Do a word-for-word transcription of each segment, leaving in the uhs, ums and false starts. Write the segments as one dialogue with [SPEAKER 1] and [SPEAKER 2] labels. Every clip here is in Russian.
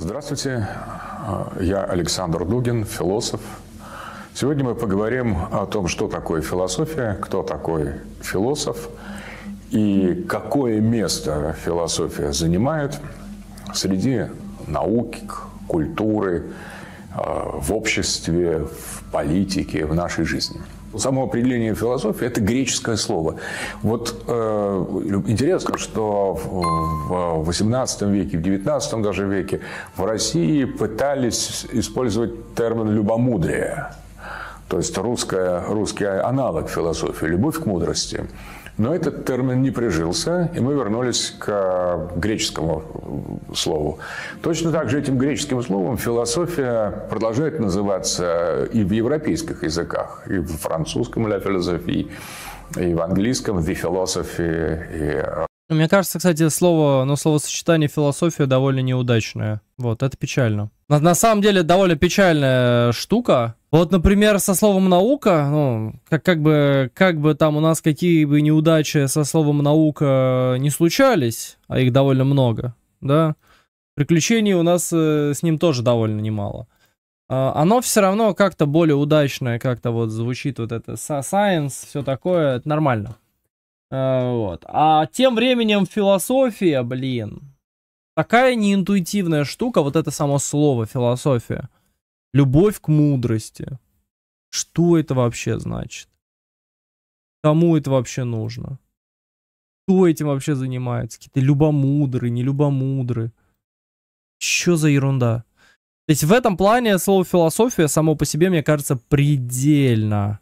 [SPEAKER 1] Здравствуйте, я Александр Дугин, философ. Сегодня мы поговорим о том, что такое философия, кто такой философ и какое место философия занимает среди науки, культуры, в обществе, в политике, в нашей жизни. Само определение философии – это греческое слово. Вот э, интересно, что в восемнадцатом веке, в девятнадцатом даже веке в России пытались использовать термин «любомудрие». То есть русская, русский аналог философии – любовь к мудрости. Но этот термин не прижился, и мы вернулись к греческому слову. Точно так же этим греческим словом философия продолжает называться и в европейских языках, и в французском «la philosophie», и в английском «the philosophy». И...
[SPEAKER 2] Мне кажется, кстати, слово, ну, словосочетание «философия» довольно неудачное. Вот, это печально. На, на самом деле, довольно печальная штука. Вот, например, со словом «наука», ну, как, как, бы, как бы там у нас какие бы неудачи со словом «наука» не случались, а их довольно много, да, приключений у нас э, с ним тоже довольно немало. Э, оно все равно как-то более удачное, как-то вот звучит вот это science, все такое, это нормально. Э, вот. А тем временем философия, блин, такая неинтуитивная штука, вот это само слово «философия». Любовь к мудрости. Что это вообще значит? Кому это вообще нужно? Кто этим вообще занимается? Какие-то любомудры, не любомудры. Что за ерунда? То есть в этом плане слово философия само по себе, мне кажется, предельно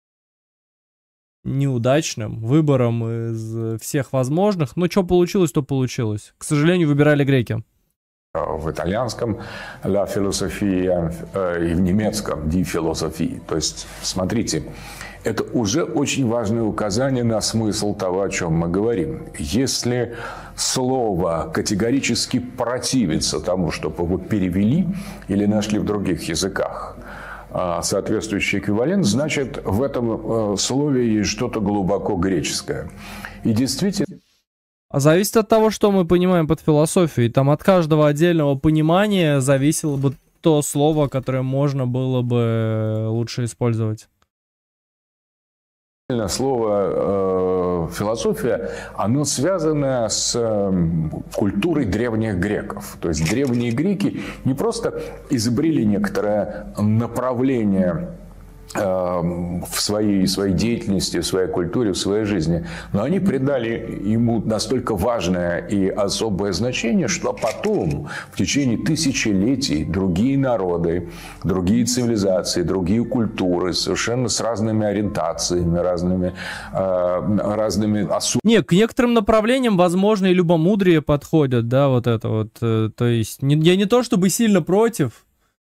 [SPEAKER 2] неудачным выбором из всех возможных. Но что получилось, то получилось. К сожалению, выбирали греки.
[SPEAKER 1] В итальянском «la philosophia» и в немецком «die Philosophie». То есть, смотрите, это уже очень важное указание на смысл того, о чем мы говорим. Если слово категорически противится тому, чтобы его перевели или нашли в других языках соответствующий эквивалент, значит, в этом слове есть что-то глубоко греческое. И действительно...
[SPEAKER 2] А зависит от того, что мы понимаем под философией. Там от каждого отдельного понимания зависело бы то слово, которое можно было бы лучше использовать.
[SPEAKER 1] Слово э, философия, оно связано с э, культурой древних греков. То есть древние греки не просто изобрели некоторое направление в своей, своей деятельности, в своей культуре, в своей жизни. Но они придали ему настолько важное и особое значение, что потом, в течение тысячелетий, другие народы, другие цивилизации, другие культуры, совершенно с разными ориентациями, разными, э, разными особенностями.
[SPEAKER 2] Не, к некоторым направлениям, возможно, и любомудрие подходят, да, вот это вот. Э, то есть, не, я не то чтобы сильно против,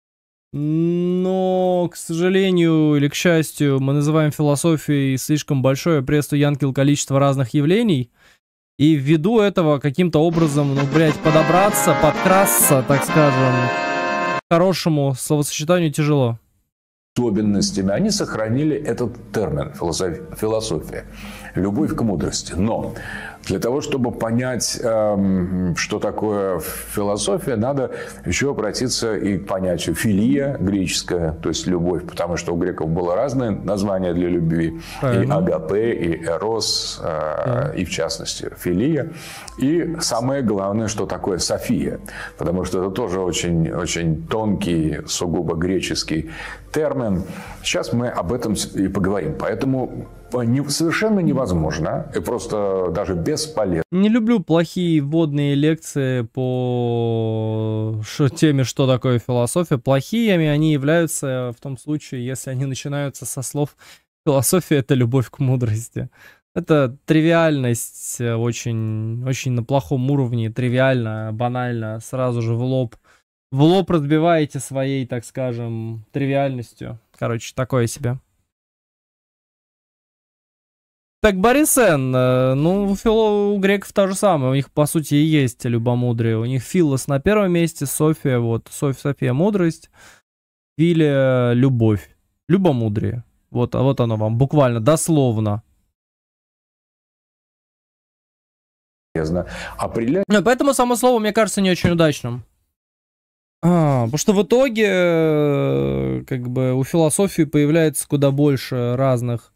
[SPEAKER 2] но, к сожалению или к счастью, мы называем философией слишком большое пресс-янкил количество разных явлений. И ввиду этого каким-то образом, ну, блядь, подобраться, подкрасться, так скажем, к хорошему словосочетанию тяжело.
[SPEAKER 1] Особенностями они сохранили этот термин философия, любовь к мудрости. Но для того, чтобы понять, эм, что такое философия, надо еще обратиться и к понятию филия, греческое, то есть любовь, потому что у греков было разное название для любви. Правильно. И агапе, и эрос, э, да. И в частности филия. И самое главное, что такое софия, потому что это тоже очень, очень тонкий, сугубо греческий термин. Сейчас мы об этом и поговорим. Поэтому совершенно невозможно и просто даже бесполезно.
[SPEAKER 2] Не люблю плохие вводные лекции по теме, что такое философия. Плохими они являются в том случае, если они начинаются со слов «философия – это любовь к мудрости». Это тривиальность очень, очень на плохом уровне, тривиально, банально, сразу же в лоб. В лоб разбиваете своей, так скажем, тривиальностью. Короче, такое себе. Так, Борисен, ну, фило, у греков то же самое, у них, по сути, и есть любомудрие. У них филос на первом месте, София, вот, София, София мудрость, Филия любовь, любомудрие. Вот, а вот оно вам, буквально, дословно.
[SPEAKER 1] Определять...
[SPEAKER 2] Поэтому само слово, мне кажется, не очень удачным. А, потому что в итоге, э, как бы, у философии появляется куда больше разных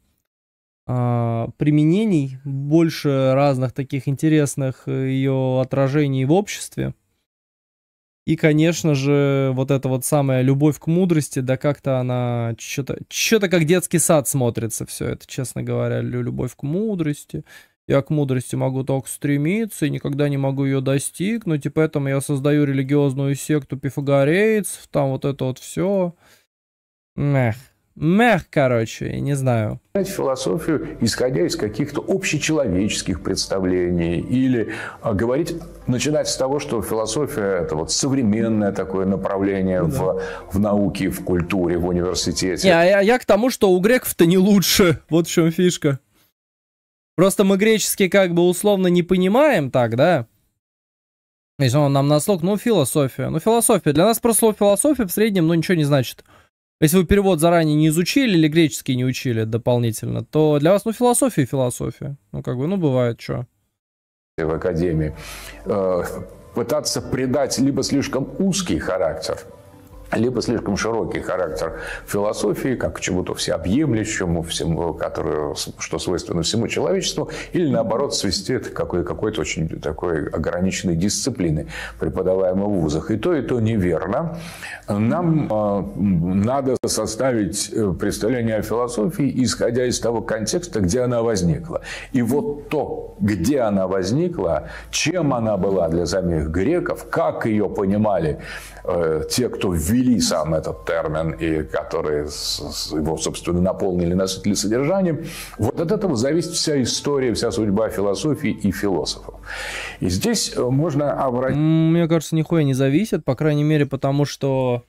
[SPEAKER 2] а, применений, больше разных таких интересных ее отражений в обществе. И, конечно же, вот эта вот самая любовь к мудрости, да как-то она что-то что-то как детский сад смотрится все это, честно говоря, лю- любовь к мудрости. Я к мудрости могу только стремиться и никогда не могу ее достигнуть, и поэтому я создаю религиозную секту пифагорейцев, там вот это вот все. Мех. Мех, короче, я не знаю.
[SPEAKER 1] Философию, исходя из каких-то общечеловеческих представлений, или а, говорить, начинать с того, что философия – это вот современное такое направление
[SPEAKER 2] Ну да.
[SPEAKER 1] в, в науке, в культуре, в университете.
[SPEAKER 2] Не, а я, я к тому, что у греков-то не лучше. Вот в чем фишка. Просто мы греческий как бы условно не понимаем так, да? Если он нам на слух, ну, философия. Ну, философия. Для нас просто слово философия в среднем, ну, ничего не значит. Если вы перевод заранее не изучили или греческий не учили дополнительно, то для вас, ну, философия и философия. Ну, как бы, ну, бывает, что.
[SPEAKER 1] В академии. Э, пытаться придать либо слишком узкий характер, либо слишком широкий характер философии, как к чему-то всеобъемлющему, всему, которое, что свойственно всему человечеству, или наоборот свести это к какой- какой-то очень такой ограниченной дисциплины, преподаваемой в вузах. И то, и то неверно. Нам э, надо составить представление о философии, исходя из того контекста, где она возникла. И вот то, где она возникла, чем она была для самих греков, как ее понимали э, те, кто ввели сам этот термин и которые его, собственно, наполнили, насытили содержанием, вот от этого зависит вся история, вся судьба философии и философов. И здесь можно обратить...
[SPEAKER 2] Мне кажется, нихуя не зависит, по крайней мере, потому что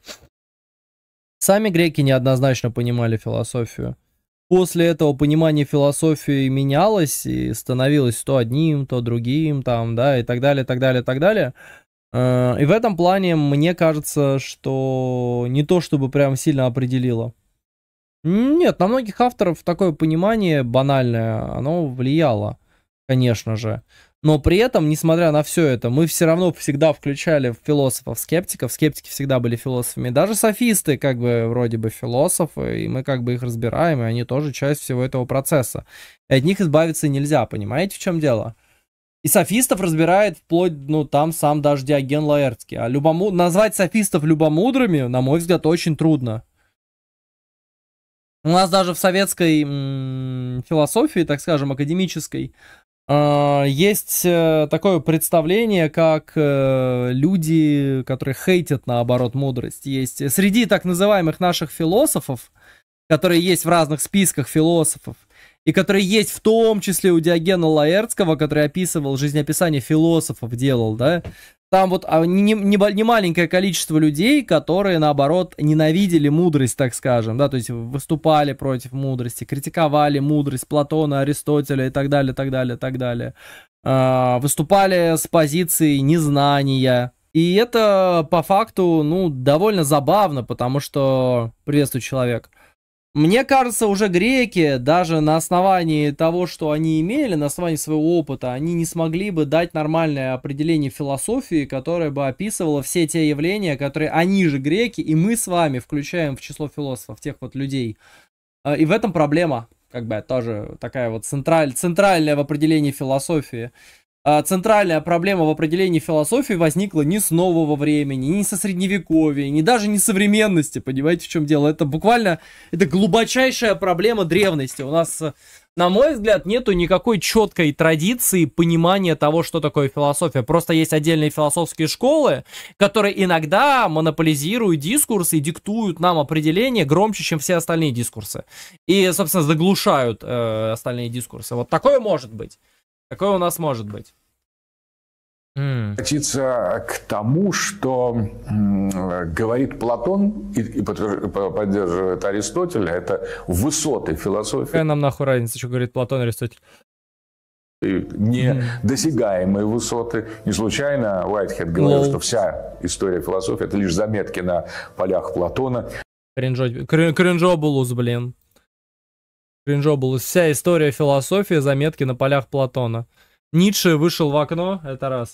[SPEAKER 2] сами греки неоднозначно понимали философию. После этого понимание философии менялось и становилось то одним, то другим, там, да, и так далее, так далее, так далее. И в этом плане мне кажется, что не то чтобы прям сильно определило. Нет, на многих авторов такое понимание банальное, оно влияло, конечно же. Но при этом, несмотря на все это, мы все равно всегда включали философов, скептиков. Скептики всегда были философами. Даже софисты, как бы, вроде бы философы, и мы как бы их разбираем, и они тоже часть всего этого процесса. И от них избавиться нельзя, понимаете, в чем дело? И софистов разбирает вплоть, ну, там сам даже Диоген Лаэртский. А любому... назвать софистов любомудрыми, на мой взгляд, очень трудно. У нас даже в советской м- философии, так скажем, академической, э- есть э- такое представление, как э- люди, которые хейтят, наоборот, мудрость. Есть среди так называемых наших философов, которые есть в разных списках философов, и которые есть в том числе у Диогена Лаэртского, который описывал жизнеописание философов, делал, да, там вот не, не, не маленькое количество людей, которые, наоборот, ненавидели мудрость, так скажем, да, то есть выступали против мудрости, критиковали мудрость Платона, Аристотеля и так далее, так далее, так далее, а, выступали с позиции незнания. И это, по факту, ну, довольно забавно, потому что... Приветствую, человек. Мне кажется, уже греки, даже на основании того, что они имели, на основании своего опыта, они не смогли бы дать нормальное определение философии, которое бы описывало все те явления, которые они же греки, и мы с вами включаем в число философов, тех вот людей. И в этом проблема, как бы, тоже такая вот централь, центральная в определении философии. Центральная проблема в определении философии возникла не с нового времени, не со средневековья, не даже не современности, понимаете, в чем дело? Это буквально, это глубочайшая проблема древности. У нас, на мой взгляд, нету никакой четкой традиции понимания того, что такое философия. Просто есть отдельные философские школы, которые иногда монополизируют дискурс и диктуют нам определение громче, чем все остальные дискурсы. И, собственно, заглушают э, остальные дискурсы. Вот такое может быть. Какое у нас может быть?
[SPEAKER 1] Обратиться к тому, что м, говорит Платон и, и поддерживает Аристотеля, это высоты философии.
[SPEAKER 2] Какая нам нахуй разница, что говорит Платон, Аристотель?
[SPEAKER 1] Недосягаемые высоты. Не случайно Уайтхед говорил,
[SPEAKER 2] Лол.
[SPEAKER 1] что вся история философии – это лишь заметки на полях Платона.
[SPEAKER 2] Кринжо... Кринжобулус, блин. Кринжобулус. Вся история философии, заметки на полях Платона. Ницше вышел в окно, это раз.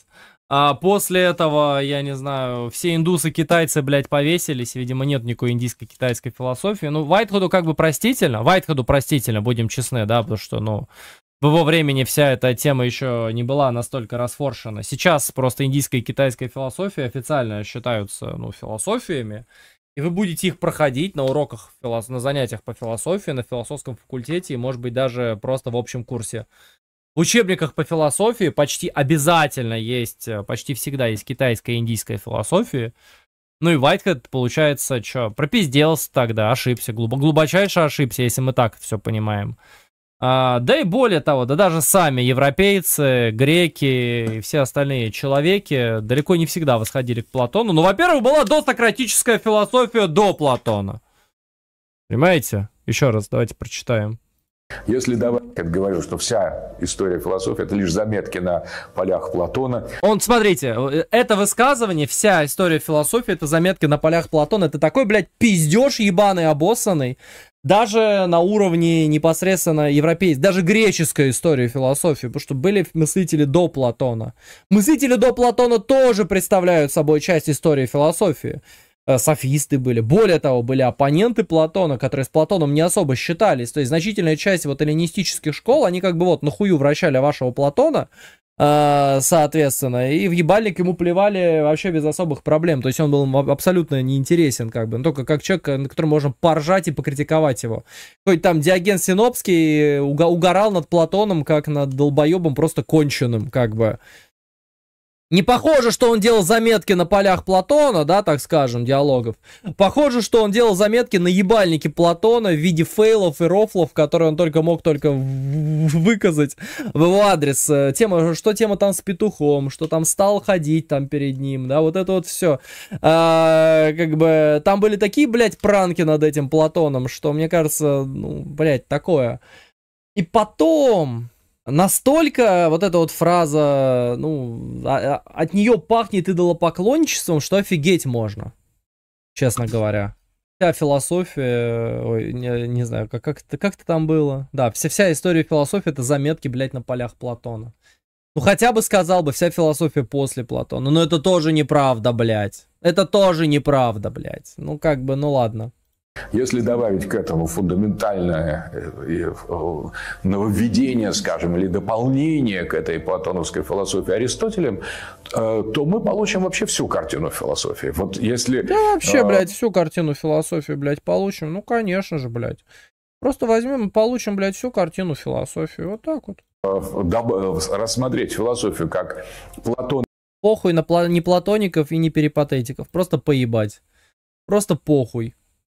[SPEAKER 2] А после этого, я не знаю, все индусы-китайцы, блядь, повесились. Видимо, нет никакой индийско-китайской философии. Ну, Уайтхеду как бы простительно. Уайтхеду простительно, будем честны, да, потому что, ну, в его времени вся эта тема еще не была настолько расфоршена. Сейчас просто индийская и китайская философия официально считаются, ну, философиями. И вы будете их проходить на уроках, на занятиях по философии, на философском факультете, и, может быть, даже просто в общем курсе. В учебниках по философии почти обязательно есть, почти всегда есть китайская и индийская философия. Ну и Уайтхед, получается, что, пропизделся тогда, ошибся, глубо, глубочайше ошибся, если мы так все понимаем. А, да и более того, да даже сами европейцы, греки и все остальные человеки далеко не всегда восходили к Платону. Ну, во-первых, была досократическая философия до Платона. Понимаете? Еще раз давайте прочитаем.
[SPEAKER 1] Если Давыдов говорил, что вся история философии — это лишь заметки на полях Платона.
[SPEAKER 2] Он, смотрите, это высказывание, вся история философии — это заметки на полях Платона. Это такой, блядь, пиздеж ебаный, обоссанный. Даже на уровне непосредственно европейской, даже греческой истории философии, потому что были мыслители до Платона. Мыслители до Платона тоже представляют собой часть истории философии. Софисты были. Более того, были оппоненты Платона, которые с Платоном не особо считались. То есть значительная часть вот эллинистических школ, они как бы вот нахую вращали вашего Платона, э, соответственно, и в ебальник ему плевали вообще без особых проблем. То есть он был абсолютно неинтересен, как бы, только как человек, на котором можно поржать и покритиковать его. Хоть там Диоген Синопский уга- угорал над Платоном, как над долбоебом просто конченым, как бы. Не похоже, что он делал заметки на полях Платона, да, так скажем, диалогов. Похоже, что он делал заметки на ебальнике Платона в виде фейлов и рофлов, которые он только мог только выказать в его адрес. Тема, что тема там с петухом, что там стал ходить там перед ним, да, вот это вот все. А, как бы, там были такие, блядь, пранки над этим Платоном, что, мне кажется, ну, блядь, такое. И потом... Настолько вот эта вот фраза, ну, от нее пахнет идолопоклонничеством, что офигеть можно, честно говоря. Вся философия, ой, не, не знаю, как, как, это, как это там было? Да, вся, вся история философии — это заметки, блядь, на полях Платона. Ну, хотя бы сказал бы, вся философия после Платона. Но это тоже неправда, блядь. Это тоже неправда, блядь. Ну, как бы, ну ладно.
[SPEAKER 1] Если добавить к этому фундаментальное нововведение, скажем, или дополнение к этой платоновской философии Аристотелем, то мы получим вообще всю картину философии. Вот если...
[SPEAKER 2] Да вообще, блядь, всю картину философии, блядь, получим. Ну, конечно же, блядь. Просто возьмем и получим, блядь, всю картину философии. Вот так вот.
[SPEAKER 1] Рассмотреть философию как Платон.
[SPEAKER 2] Похуй на пла- не платоников и не перипатетиков. Просто поебать. Просто похуй.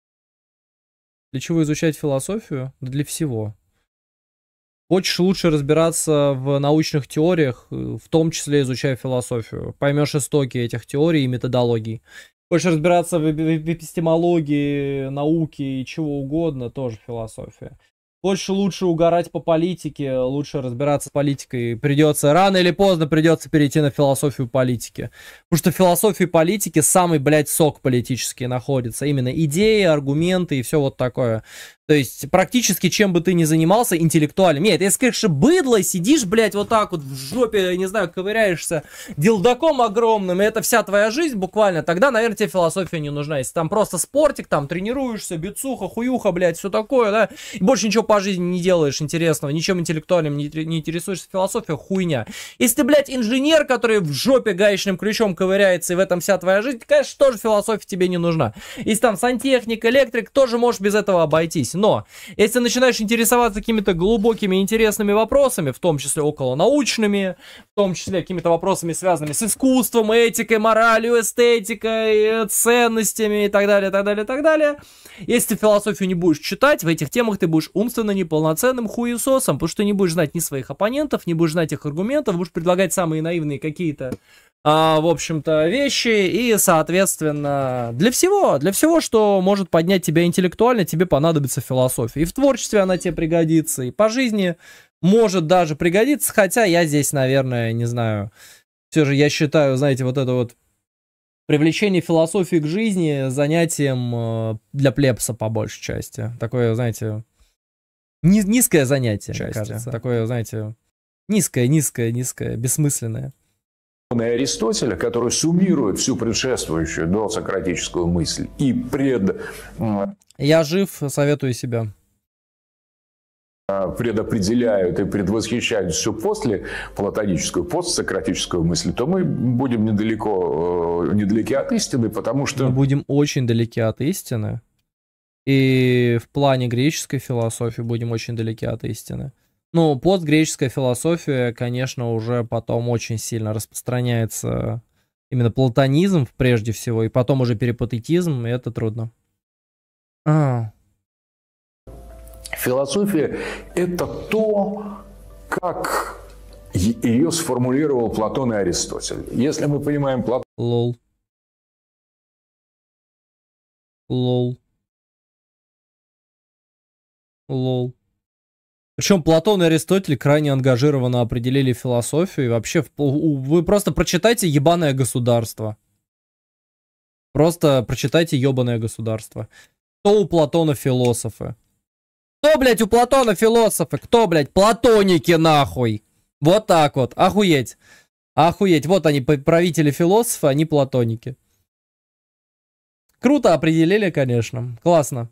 [SPEAKER 2] Для чего изучать философию? Да для всего. Хочешь лучше разбираться в научных теориях, в том числе изучай философию. Поймешь истоки этих теорий и методологий. Хочешь разбираться в эпистемологии, науке и чего угодно, тоже философия. Хочешь лучше угорать по политике, лучше разбираться с политикой, придется, рано или поздно придется перейти на философию политики. Потому что в философии политики самый, блядь, сок политический находится. Именно идеи, аргументы и все вот такое. То есть практически чем бы ты ни занимался интеллектуальным. Нет, если, конечно, быдло, сидишь, блядь, вот так вот в жопе, не знаю, ковыряешься дилдаком огромным, и это вся твоя жизнь буквально, тогда, наверное, тебе философия не нужна. Если там просто спортик, там тренируешься, бицуха, хуюха, блядь, все такое, да, и больше ничего по жизни не делаешь интересного, ничем интеллектуальным не, не интересуешься, философия хуйня. Если ты, блядь, инженер, который в жопе гаечным ключом ковыряется, и в этом вся твоя жизнь, конечно, тоже философия тебе не нужна. Если там сантехник, электрик, тоже можешь без этого обойтись. Но если начинаешь интересоваться какими-то глубокими интересными вопросами, в том числе околонаучными, в том числе какими-то вопросами, связанными с искусством, этикой, моралью, эстетикой, ценностями и так далее, так далее, так далее, если ты философию не будешь читать, в этих темах ты будешь умственно неполноценным хуесосом, потому что ты не будешь знать ни своих оппонентов, не будешь знать их аргументов, будешь предлагать самые наивные какие-то А, в общем-то, вещи, и, соответственно, для всего, для всего, что может поднять тебя интеллектуально, тебе понадобится философия. И в творчестве она тебе пригодится, и по жизни может даже пригодиться, хотя я здесь, наверное, не знаю, все же я считаю, знаете, вот это вот привлечение философии к жизни занятием для плебса по большей части. Такое, знаете, низ- низкое занятие, мне кажется. Такое, знаете, низкое, низкое, низкое, бессмысленное.
[SPEAKER 1] Аристотеля, который суммирует всю предшествующую досократическую мысль и пред...
[SPEAKER 2] Я жив, советую себя.
[SPEAKER 1] предопределяют и предвосхищают все после платоническую, постсократическую мысль, то мы будем недалеко, недалеки от истины, потому что...
[SPEAKER 2] Мы будем очень далеки от истины. И в плане греческой философии будем очень далеки от истины. Ну, постгреческая философия, конечно, уже потом очень сильно распространяется. Именно платонизм прежде всего, и потом уже перипатетизм, и это трудно. А.
[SPEAKER 1] Философия – это то, как ее сформулировал Платон и Аристотель. Если мы понимаем Платона...
[SPEAKER 2] Лол. Лол. Лол. Причем Платон и Аристотель крайне ангажированно определили философию. И вообще, вы просто прочитайте «Ебаное государство». Просто прочитайте «Ебаное государство». Кто у Платона философы? Кто, блядь, у Платона философы? Кто, блядь, платоники, нахуй? Вот так вот. Охуеть. Охуеть. Вот они, правители философы, они платоники. Круто определили, конечно. Классно.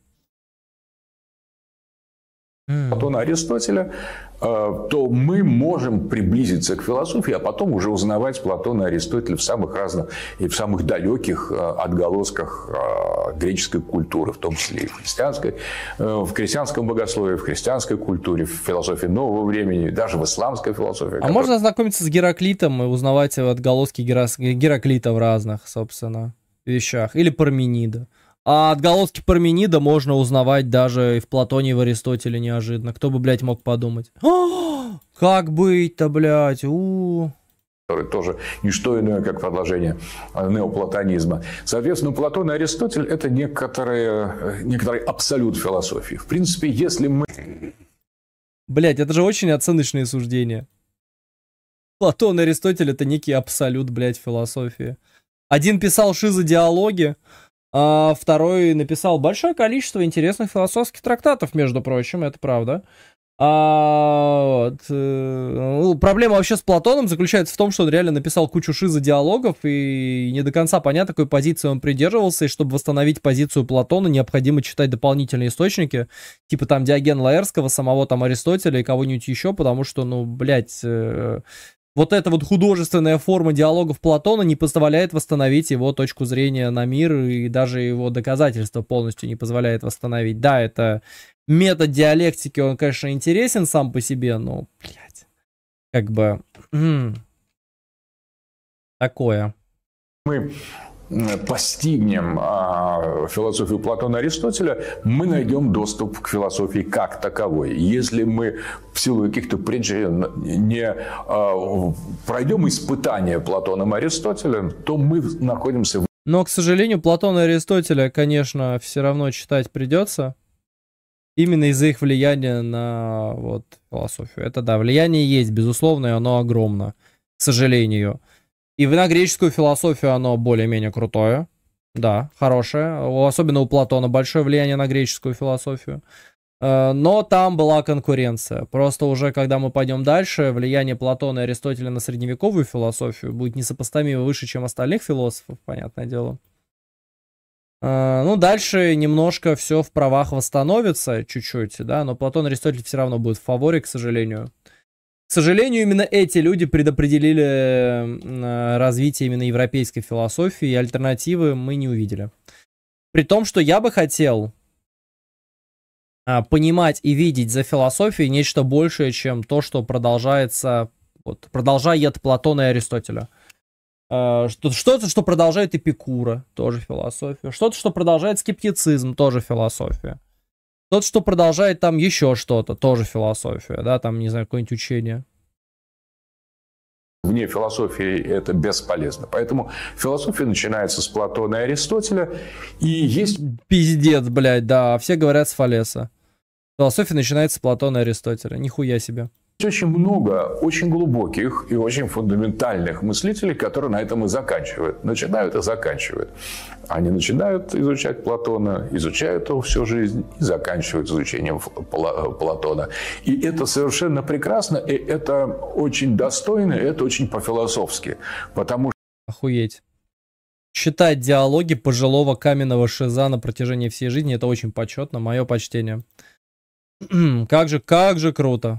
[SPEAKER 1] Платона Аристотеля, то мы можем приблизиться к философии, а потом уже узнавать Платона и Аристотеля в самых разных и в самых далеких отголосках греческой культуры, в том числе и в христианской, в крестьянском богословии, в христианской культуре, в философии нового времени, даже в исламской философии.
[SPEAKER 2] А
[SPEAKER 1] которая...
[SPEAKER 2] можно ознакомиться с Гераклитом и узнавать отголоски Гераклита в разных, собственно, вещах. Или Парменида. А отголоски Парменида можно узнавать даже и в Платоне, и в Аристотеле неожиданно. Кто бы, блядь, мог подумать. О, как быть-то, блядь, у
[SPEAKER 1] который тоже не что иное, как продолжение неоплатонизма. Соответственно, Платон и Аристотель – это некоторые, некоторый абсолют философии. В принципе, если мы...
[SPEAKER 2] Блядь, это же очень оценочные суждения. Платон и Аристотель – это некий абсолют, блядь, философии. Один писал шизодиалоги, а второй написал большое количество интересных философских трактатов, между прочим, это правда. А, вот, э, ну, проблема вообще с Платоном заключается в том, что он реально написал кучу шизодиалогов, и не до конца понятно, какой позиции он придерживался, и чтобы восстановить позицию Платона, необходимо читать дополнительные источники, типа там Диогена Лаэртского, самого там Аристотеля и кого-нибудь еще, потому что, ну, блядь... Э, Вот эта вот художественная форма диалогов Платона не позволяет восстановить его точку зрения на мир, и даже его доказательства полностью не позволяет восстановить. Да, это метод диалектики, он, конечно, интересен сам по себе, но, блядь, как бы... М-м, такое.
[SPEAKER 1] Мы постигнем а, философию Платона и Аристотеля, мы найдем доступ к философии как таковой. Если мы в силу каких-то причин не а, пройдем испытания Платоном и Аристотелем, то мы находимся в...
[SPEAKER 2] Но, к сожалению, Платона и Аристотеля, конечно, все равно читать придется. Именно из-за их влияния на вот, философию. Это да, влияние есть, безусловно, и оно огромно, к сожалению. И на греческую философию оно более-менее крутое. Да, хорошее. Особенно у Платона большое влияние на греческую философию. Но там была конкуренция. Просто уже, когда мы пойдем дальше, влияние Платона и Аристотеля на средневековую философию будет несопоставимо выше, чем остальных философов, понятное дело. Ну, дальше немножко все в правах восстановится, чуть-чуть, да, но Платон и Аристотель все равно будут в фаворе, к сожалению. К сожалению, именно эти люди предопределили развитие именно европейской философии, и альтернативы мы не увидели. При том, что я бы хотел понимать и видеть за философией нечто большее, чем то, что продолжается, вот, продолжает Платона и Аристотеля. Что-то, что продолжает Эпикура, тоже философия. Что-то, что продолжает скептицизм, тоже философия. Тот, что продолжает там еще что-то, тоже философия, да, там, не знаю, какое-нибудь учение.
[SPEAKER 1] Вне философии это бесполезно. Поэтому философия начинается с Платона и Аристотеля, и есть...
[SPEAKER 2] Пиздец, блядь, да, все говорят с Фалеса. Философия начинается с Платона и Аристотеля, нихуя себе.
[SPEAKER 1] Очень много очень глубоких и очень фундаментальных мыслителей, которые на этом и заканчивают. Начинают и заканчивают. Они начинают изучать Платона, изучают его всю жизнь и заканчивают изучением Платона. И это совершенно прекрасно, и это очень достойно, и это очень по-философски. Потому что...
[SPEAKER 2] Охуеть. Читать диалоги пожилого каменного шиза на протяжении всей жизни — это очень почетно. Мое почтение. Как же, как же круто.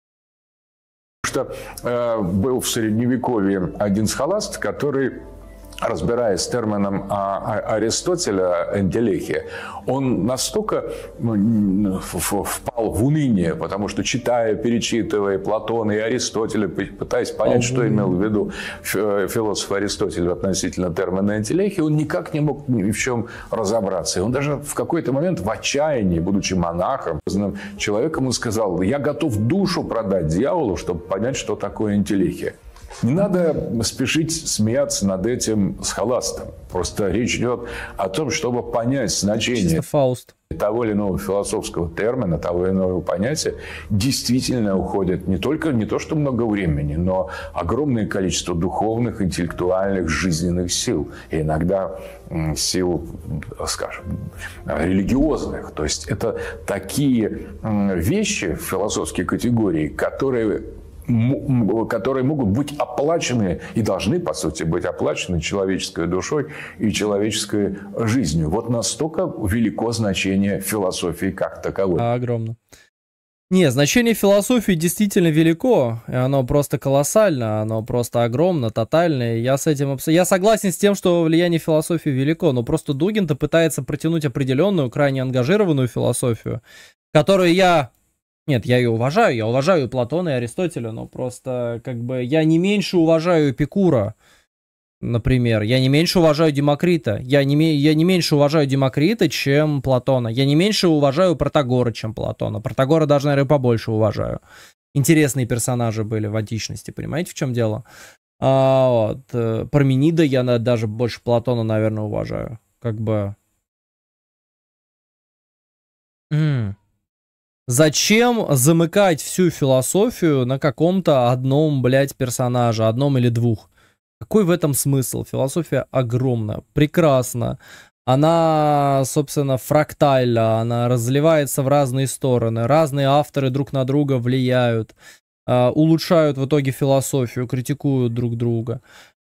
[SPEAKER 1] Что э, был в Средневековье один схоласт, который, разбираясь с термином а, а, Аристотеля «энтелехия», он настолько ну, впал в уныние, потому что, читая, перечитывая Платона и Аристотеля, пытаясь понять, что имел в виду философ Аристотель относительно термина «энтелехия», он никак не мог ни в чем разобраться. И он даже в какой-то момент в отчаянии, будучи монахом, человеком, он сказал: «Я готов душу продать дьяволу, чтобы понять, что такое энтелехия». Не надо спешить смеяться над этим схоластом. Просто речь идет о том, чтобы понять значение того или иного философского термина, того или иного понятия, действительно уходит не только не то, что много времени, но огромное количество духовных, интеллектуальных, жизненных сил. И иногда сил, скажем, религиозных. То есть это такие вещи, философские категории, которые... которые могут быть оплачены и должны, по сути, быть оплачены человеческой душой и человеческой жизнью. Вот настолько велико значение философии как таковой.
[SPEAKER 2] Огромно. Не, значение философии действительно велико, и оно просто колоссально, оно просто огромно, тотальное. Я с этим абс... я согласен с тем, что влияние философии велико, но просто Дугин-то пытается протянуть определенную, крайне ангажированную философию, которую я... Нет, я ее уважаю, я уважаю и Платона, и Аристотеля, но просто как бы я не меньше уважаю Эпикура, например, я не меньше уважаю Демокрита, я не, я не меньше уважаю Демокрита, чем Платона, я не меньше уважаю Протагора, чем Платона, Протагора даже, наверное, побольше уважаю. Интересные персонажи были в античности, понимаете, в чем дело? А, вот, Парменида я даже больше Платона, наверное, уважаю, как бы... М-м. Зачем замыкать всю философию на каком-то одном, блядь, персонаже, одном или двух? Какой в этом смысл? Философия огромна, прекрасна. Она, собственно, фрактальна, она разливается в разные стороны. Разные авторы друг на друга влияют, улучшают в итоге философию, критикуют друг друга.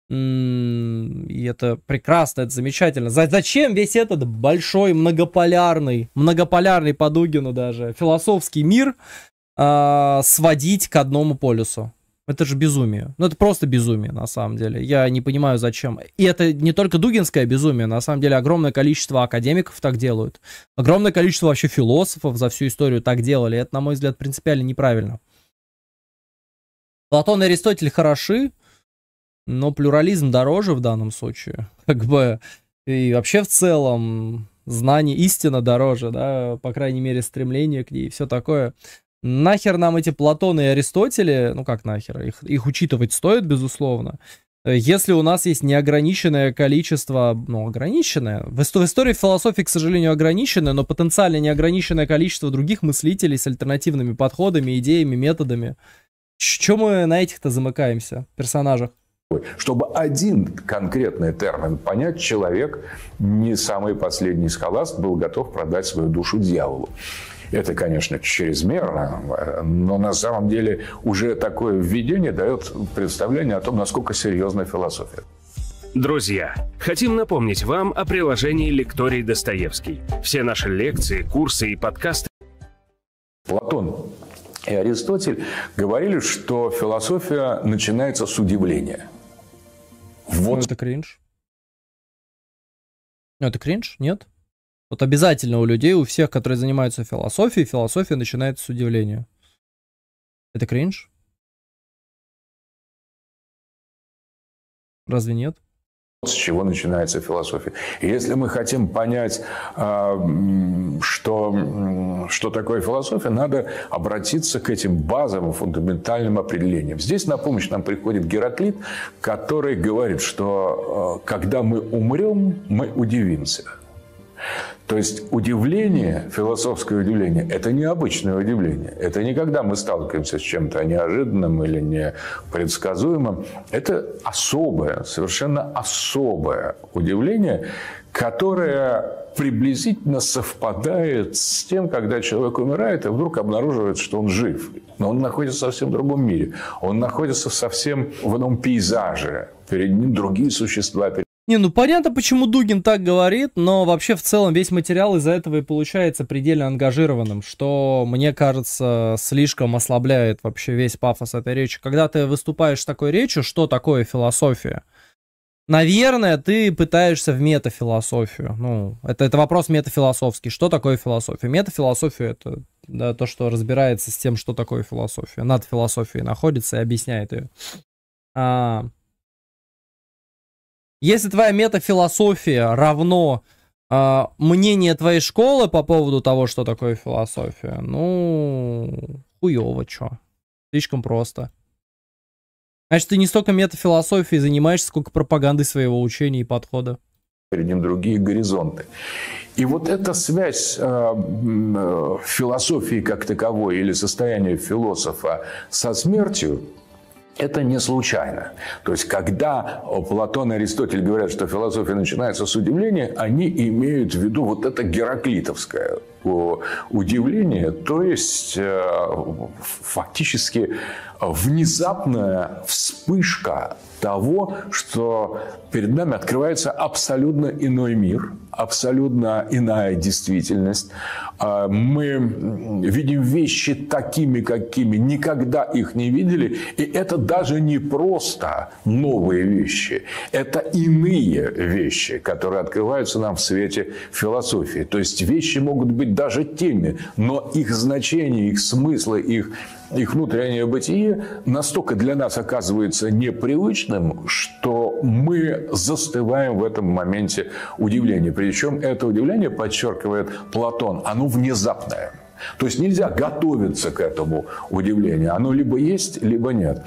[SPEAKER 2] И это прекрасно, это замечательно. Зачем весь этот большой многополярный, многополярный по Дугину даже, философский мир э, сводить к одному полюсу? Это же безумие. Ну, это просто безумие, на самом деле. Я не понимаю, зачем. И это не только дугинское безумие. На самом деле, огромное количество академиков так делают. Огромное количество вообще философов за всю историю так делали. Это, на мой взгляд, принципиально неправильно. Платон и Аристотель хороши, но плюрализм дороже в данном случае. Как бы, и вообще в целом знание, истина дороже, да, по крайней мере, стремление к ней и все такое. Нахер нам эти Платоны и Аристотели, ну как нахер, их, их учитывать стоит, безусловно. Если у нас есть неограниченное количество, ну, ограниченное, в, в истории философии, к сожалению, ограниченное, но потенциально неограниченное количество других мыслителей с альтернативными подходами, идеями, методами, чё мы на этих-то замыкаемся, персонажах?
[SPEAKER 1] Чтобы один конкретный термин понять, человек, не самый последний схоласт, был готов продать свою душу дьяволу. Это, конечно, чрезмерно, но на самом деле уже такое введение дает представление о том, насколько серьезна философия.
[SPEAKER 3] Друзья, хотим напомнить вам о приложении «Лекторий Достоевский». Все наши лекции, курсы и подкасты.
[SPEAKER 1] Платон и Аристотель говорили, что философия начинается с удивления. Вот.
[SPEAKER 2] Это кринж. Это кринж? Нет? Вот обязательно у людей, у всех, которые занимаются философией, философия начинается с удивления. Это кринж? Разве нет?
[SPEAKER 1] С чего начинается философия. И если мы хотим понять, что, что такое философия, надо обратиться к этим базовым, фундаментальным определениям. Здесь на помощь нам приходит Гераклит, который говорит, что когда мы умрем, мы удивимся. То есть удивление, философское удивление, это необычное удивление. Это не когда мы сталкиваемся с чем-то неожиданным или непредсказуемым. Это особое, совершенно особое удивление, которое приблизительно совпадает с тем, когда человек умирает и вдруг обнаруживает, что он жив. Но он находится в совсем другом мире. Он находится в совсем в ином пейзаже. Перед ним другие существа.
[SPEAKER 2] Не, ну понятно, почему Дугин так говорит, но вообще в целом весь материал из-за этого и получается предельно ангажированным, что, мне кажется, слишком ослабляет вообще весь пафос этой речи. Когда ты выступаешь с такой речью, что такое философия? Наверное, ты пытаешься в метафилософию. Ну, это, это вопрос метафилософский. Что такое философия? Метафилософия — это, да, то, что разбирается с тем, что такое философия. Над философией находится и объясняет ее. А... Если твоя метафилософия равно а, мнение твоей школы по поводу того, что такое философия, ну, хуёво, чё. Слишком просто. Значит, ты не столько метафилософией занимаешься, сколько пропагандой своего учения и подхода.
[SPEAKER 1] Перед ним другие горизонты. И вот эта связь э, э, философии как таковой или состояния философа со смертью, это не случайно. То есть, когда Платон и Аристотель говорят, что философия начинается с удивления, они имеют в виду вот это гераклитовское удивление, то есть фактически внезапная вспышка того, что перед нами открывается абсолютно иной мир, абсолютно иная действительность. Мы видим вещи такими, какими никогда их не видели. И это даже не просто новые вещи. Это иные вещи, которые открываются нам в свете философии. То есть вещи могут быть даже теми, но их значение, их смысл, их, их внутреннее бытие настолько для нас оказывается непривычным, что мы застываем в этом моменте удивления. Причем это удивление, подчеркивает Платон, оно внезапное. То есть нельзя готовиться к этому удивлению. Оно либо есть, либо нет.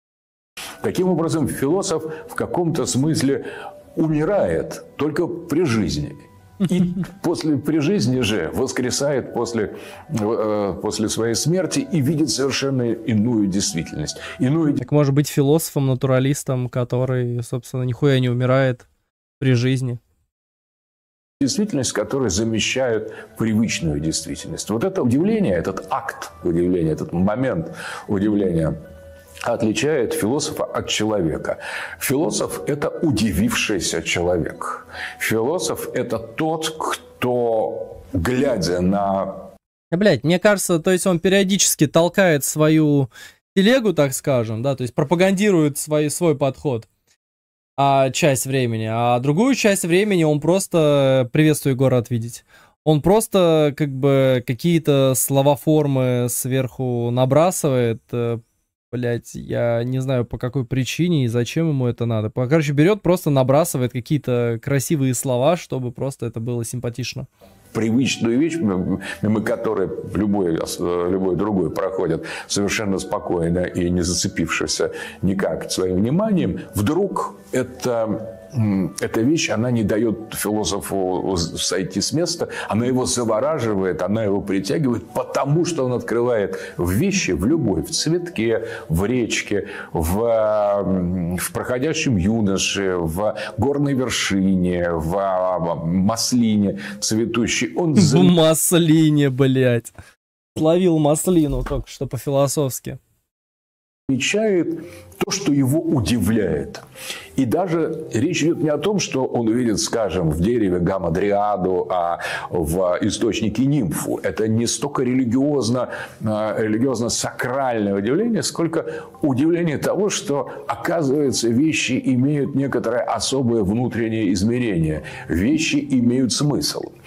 [SPEAKER 1] Таким образом, философ в каком-то смысле умирает только при жизни. И после, при жизни же воскресает после, э, после своей смерти и видит совершенно иную действительность. Иную...
[SPEAKER 2] Так может быть философом, натуралистом, который, собственно, нихуя не умирает при жизни.
[SPEAKER 1] Действительность, которая замещает привычную действительность. Вот это удивление, этот акт удивления, этот момент удивления отличает философа от человека. Философ – это удивившийся человек. Философ – это тот, кто, глядя на...
[SPEAKER 2] Блять, мне кажется, то есть он периодически толкает свою телегу, так скажем, да, то есть пропагандирует свой, свой подход, а, часть времени, а другую часть времени он просто приветствую, Егор, рад видеть. Он просто как бы какие-то слова-формы сверху набрасывает. Блять, я не знаю, по какой причине и зачем ему это надо. Короче, берет, просто набрасывает какие-то красивые слова, чтобы просто это было симпатично.
[SPEAKER 1] Привычную вещь, мимо которой любой, любой другой проходит совершенно спокойно и не зацепившись никак своим вниманием, вдруг это... Эта вещь, она не дает философу сойти с места, она его завораживает, она его притягивает, потому что он открывает в вещи, в любой, в цветке, в речке, в, в проходящем юноше, в горной вершине, в маслине цветущей. Он
[SPEAKER 2] в за... маслине, блядь. Словил маслину только что по-философски.
[SPEAKER 1] Замечает то, что его удивляет. И даже речь идет не о том, что он увидит, скажем, в дереве гамма-дриаду, а в источнике нимфу. Это не столько религиозно, религиозно-сакральное удивление, сколько удивление того, что, оказывается, вещи имеют некоторое особое внутреннее измерение. Вещи имеют смысл.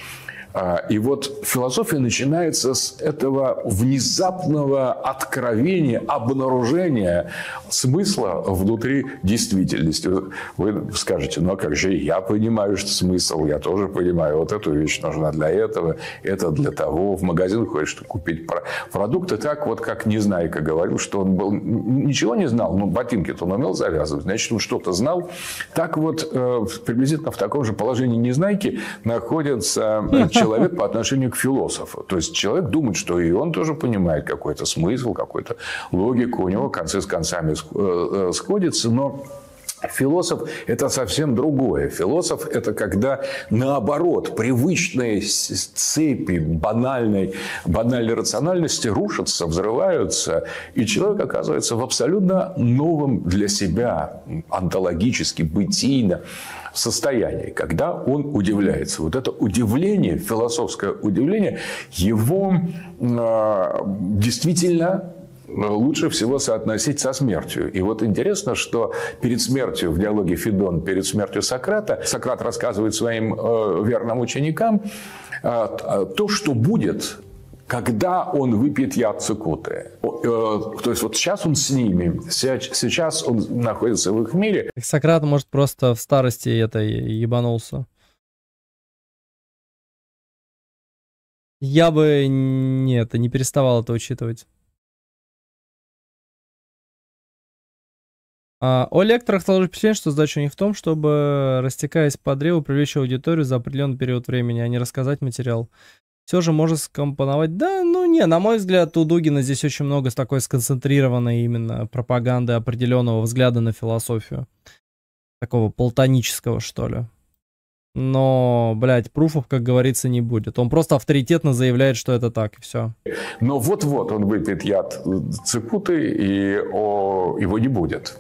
[SPEAKER 1] И вот философия начинается с этого внезапного откровения, обнаружения смысла внутри действительности. Вы скажете, ну а как же я понимаю, что смысл, я тоже понимаю, вот эту вещь нужна для этого, это для того. В магазин ходишь, чтобы купить продукты. Так вот, как Незнайка говорил, что он был, ничего не знал, но ботинки-то он умел завязывать, значит, он что-то знал. Так вот, приблизительно в таком же положении Незнайки находится человек по отношению к философу. То есть человек думает, что и он тоже понимает какой-то смысл, какую-то логику, у него концы с концами сходятся, но философ – это совсем другое. Философ – это когда, наоборот, привычные цепи банальной, банальной рациональности рушатся, взрываются, и человек оказывается в абсолютно новом для себя, онтологически, бытийно состоянии, когда он удивляется. Вот это удивление, философское удивление, его э, действительно лучше всего соотносить со смертью. И вот интересно, что перед смертью, в диалоге Федон, перед смертью Сократа, Сократ рассказывает своим э, верным ученикам э, то, что будет, когда он выпьет яд цикуты. То есть, вот сейчас он с ними, сейчас он находится в их мире.
[SPEAKER 2] Сократ, может, просто в старости это ебанулся. Я бы нет, не переставал это учитывать. А, о лекторах сложилось впечатление, что задача у них в том, чтобы, растекаясь по древу, привлечь аудиторию за определенный период времени, а не рассказать материал. Все же можно скомпоновать. Да, ну не, на мой взгляд, у Дугина здесь очень много с такой сконцентрированной именно пропаганды определенного взгляда на философию. Такого платонического, что ли. Но, блядь, пруфов, как говорится, не будет. Он просто авторитетно заявляет, что это так, и все.
[SPEAKER 1] Но вот-вот он выпьет яд цикуты, и о, его не будет.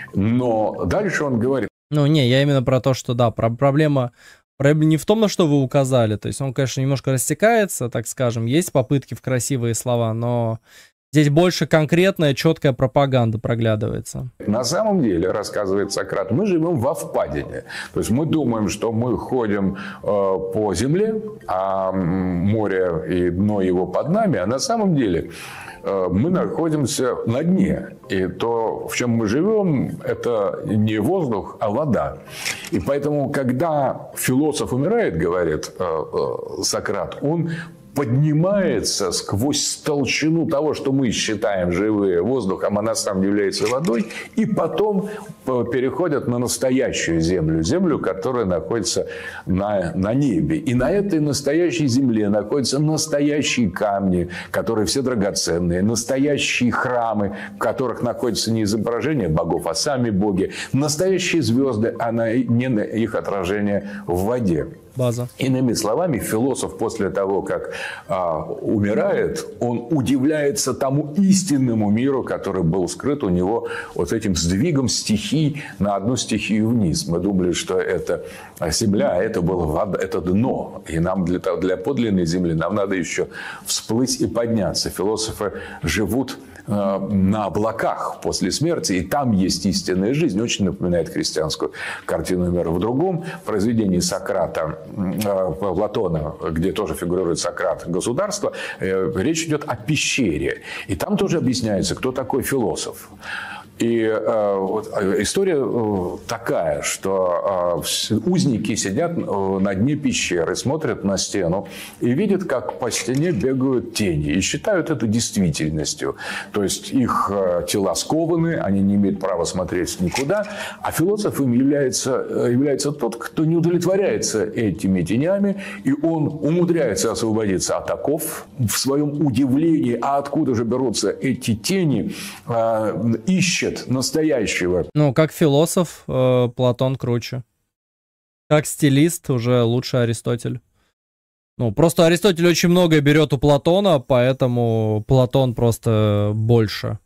[SPEAKER 1] Но дальше он говорит...
[SPEAKER 2] Ну, не, я именно про то, что, да, про проблема... Проблема не в том, на что вы указали. То есть он, конечно, немножко растекается, так скажем. Есть попытки в красивые слова, но здесь больше конкретная, четкая пропаганда проглядывается.
[SPEAKER 1] На самом деле, рассказывает Сократ, мы живем во впадине. То есть мы думаем, что мы ходим э, по земле, а море и дно его под нами, а на самом деле э, мы находимся на дне. И то, в чем мы живем, это не воздух, а вода. И поэтому, когда философ умирает, говорит э, э, Сократ, он поднимается сквозь толщину того, что мы считаем живые воздухом, а на самом деле является водой, и потом переходят на настоящую землю, землю, которая находится на, на небе. И на этой настоящей земле находятся настоящие камни, которые все драгоценные, настоящие храмы, в которых находятся не изображения богов, а сами боги, настоящие звезды, а не их отражение в воде.
[SPEAKER 2] База.
[SPEAKER 1] Иными словами, философ после того, как а, умирает, он удивляется тому истинному миру, который был скрыт у него вот этим сдвигом стихий на одну стихию вниз. Мы думали, что это земля, а это было вода, это дно. И нам для, для подлинной земли нам надо еще всплыть и подняться. Философы живут на облаках после смерти, и там есть истинная жизнь. Очень напоминает христианскую картину мира. В другом произведении Сократа, Платона, где тоже фигурирует Сократ, государство, речь идет о пещере. И там тоже объясняется, кто такой философ. И э, вот, история э, такая, что э, узники сидят на дне пещеры, смотрят на стену и видят, как по стене бегают тени. И считают это действительностью. То есть их э, тела скованы, они не имеют права смотреть никуда. А философом является, является тот, кто не удовлетворяется этими тенями. И он умудряется освободиться от оков в своем удивлении. А откуда же берутся эти тени, э, ищет настоящего.
[SPEAKER 2] Ну, как философ, э, Платон круче. Как стилист уже лучше Аристотель. Ну, просто Аристотель очень многое берет у Платона, поэтому Платон просто больше.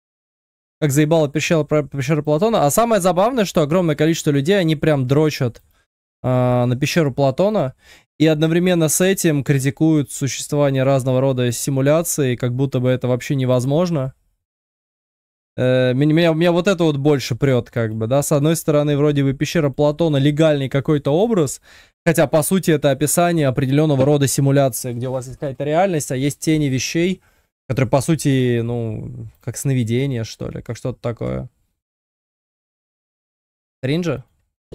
[SPEAKER 2] Как заебала пещера, пещера Платона. А самое забавное, что огромное количество людей, они прям дрочат э, на пещеру Платона, и одновременно с этим критикуют существование разного рода симуляций, как будто бы это вообще невозможно. Э, меня, меня вот это вот больше прет, как бы, да. С одной стороны, вроде бы пещера Платона легальный какой-то образ, хотя, по сути, это описание определенного рода симуляции, где у вас есть какая-то реальность, а есть тени вещей, которые, по сути, ну, как сновидение, что ли, как что-то такое. Ринджа?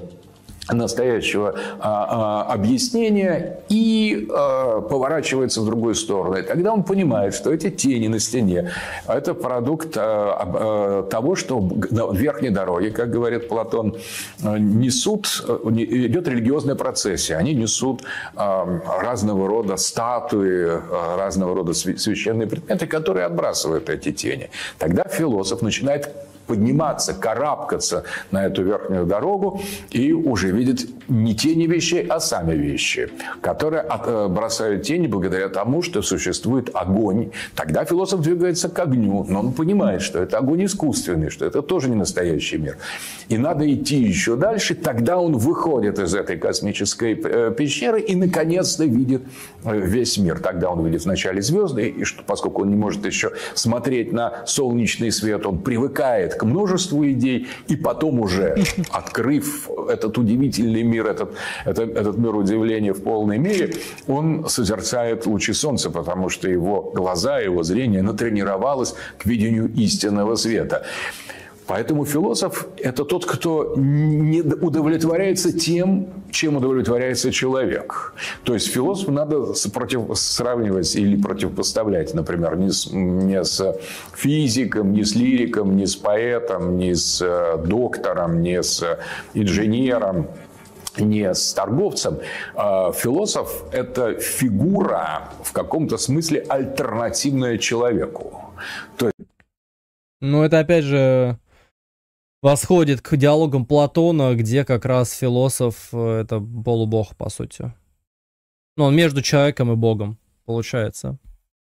[SPEAKER 1] Настоящего а, а, объяснения и а, поворачивается в другую сторону. И тогда он понимает, что эти тени на стене – это продукт а, а, того, что на верхней дороге, как говорит Платон, несут, идет религиозная процессия. Они несут а, разного рода статуи, а, разного рода священные предметы, которые отбрасывают эти тени. Тогда философ начинает подниматься, карабкаться на эту верхнюю дорогу и уже видеть не тени вещей, а сами вещи, которые от, бросают тени благодаря тому, что существует огонь. Тогда философ двигается к огню, но он понимает, что это огонь искусственный, что это тоже не настоящий мир. И надо идти еще дальше, тогда он выходит из этой космической пещеры и наконец-то видит весь мир. Тогда он видит вначале звезды, и что, поскольку он не может еще смотреть на солнечный свет, он привыкает к множеству идей, и потом уже, открыв этот удивительный мир, этот, этот, этот мир удивления в полной мере, он созерцает лучи солнца, потому что его глаза, его зрение натренировалось к видению истинного света. Поэтому философ – это тот, кто не удовлетворяется тем, чем удовлетворяется человек. То есть философу надо против, сравнивать или противопоставлять, например, не с, не с физиком, не с лириком, не с поэтом, не с доктором, не с инженером, не с торговцем. Философ – это фигура в каком-то смысле альтернативная человеку. То есть...
[SPEAKER 2] Ну, это опять же... восходит к диалогам Платона, где как раз философ — это полубог, по сути. Ну, он между человеком и богом, получается.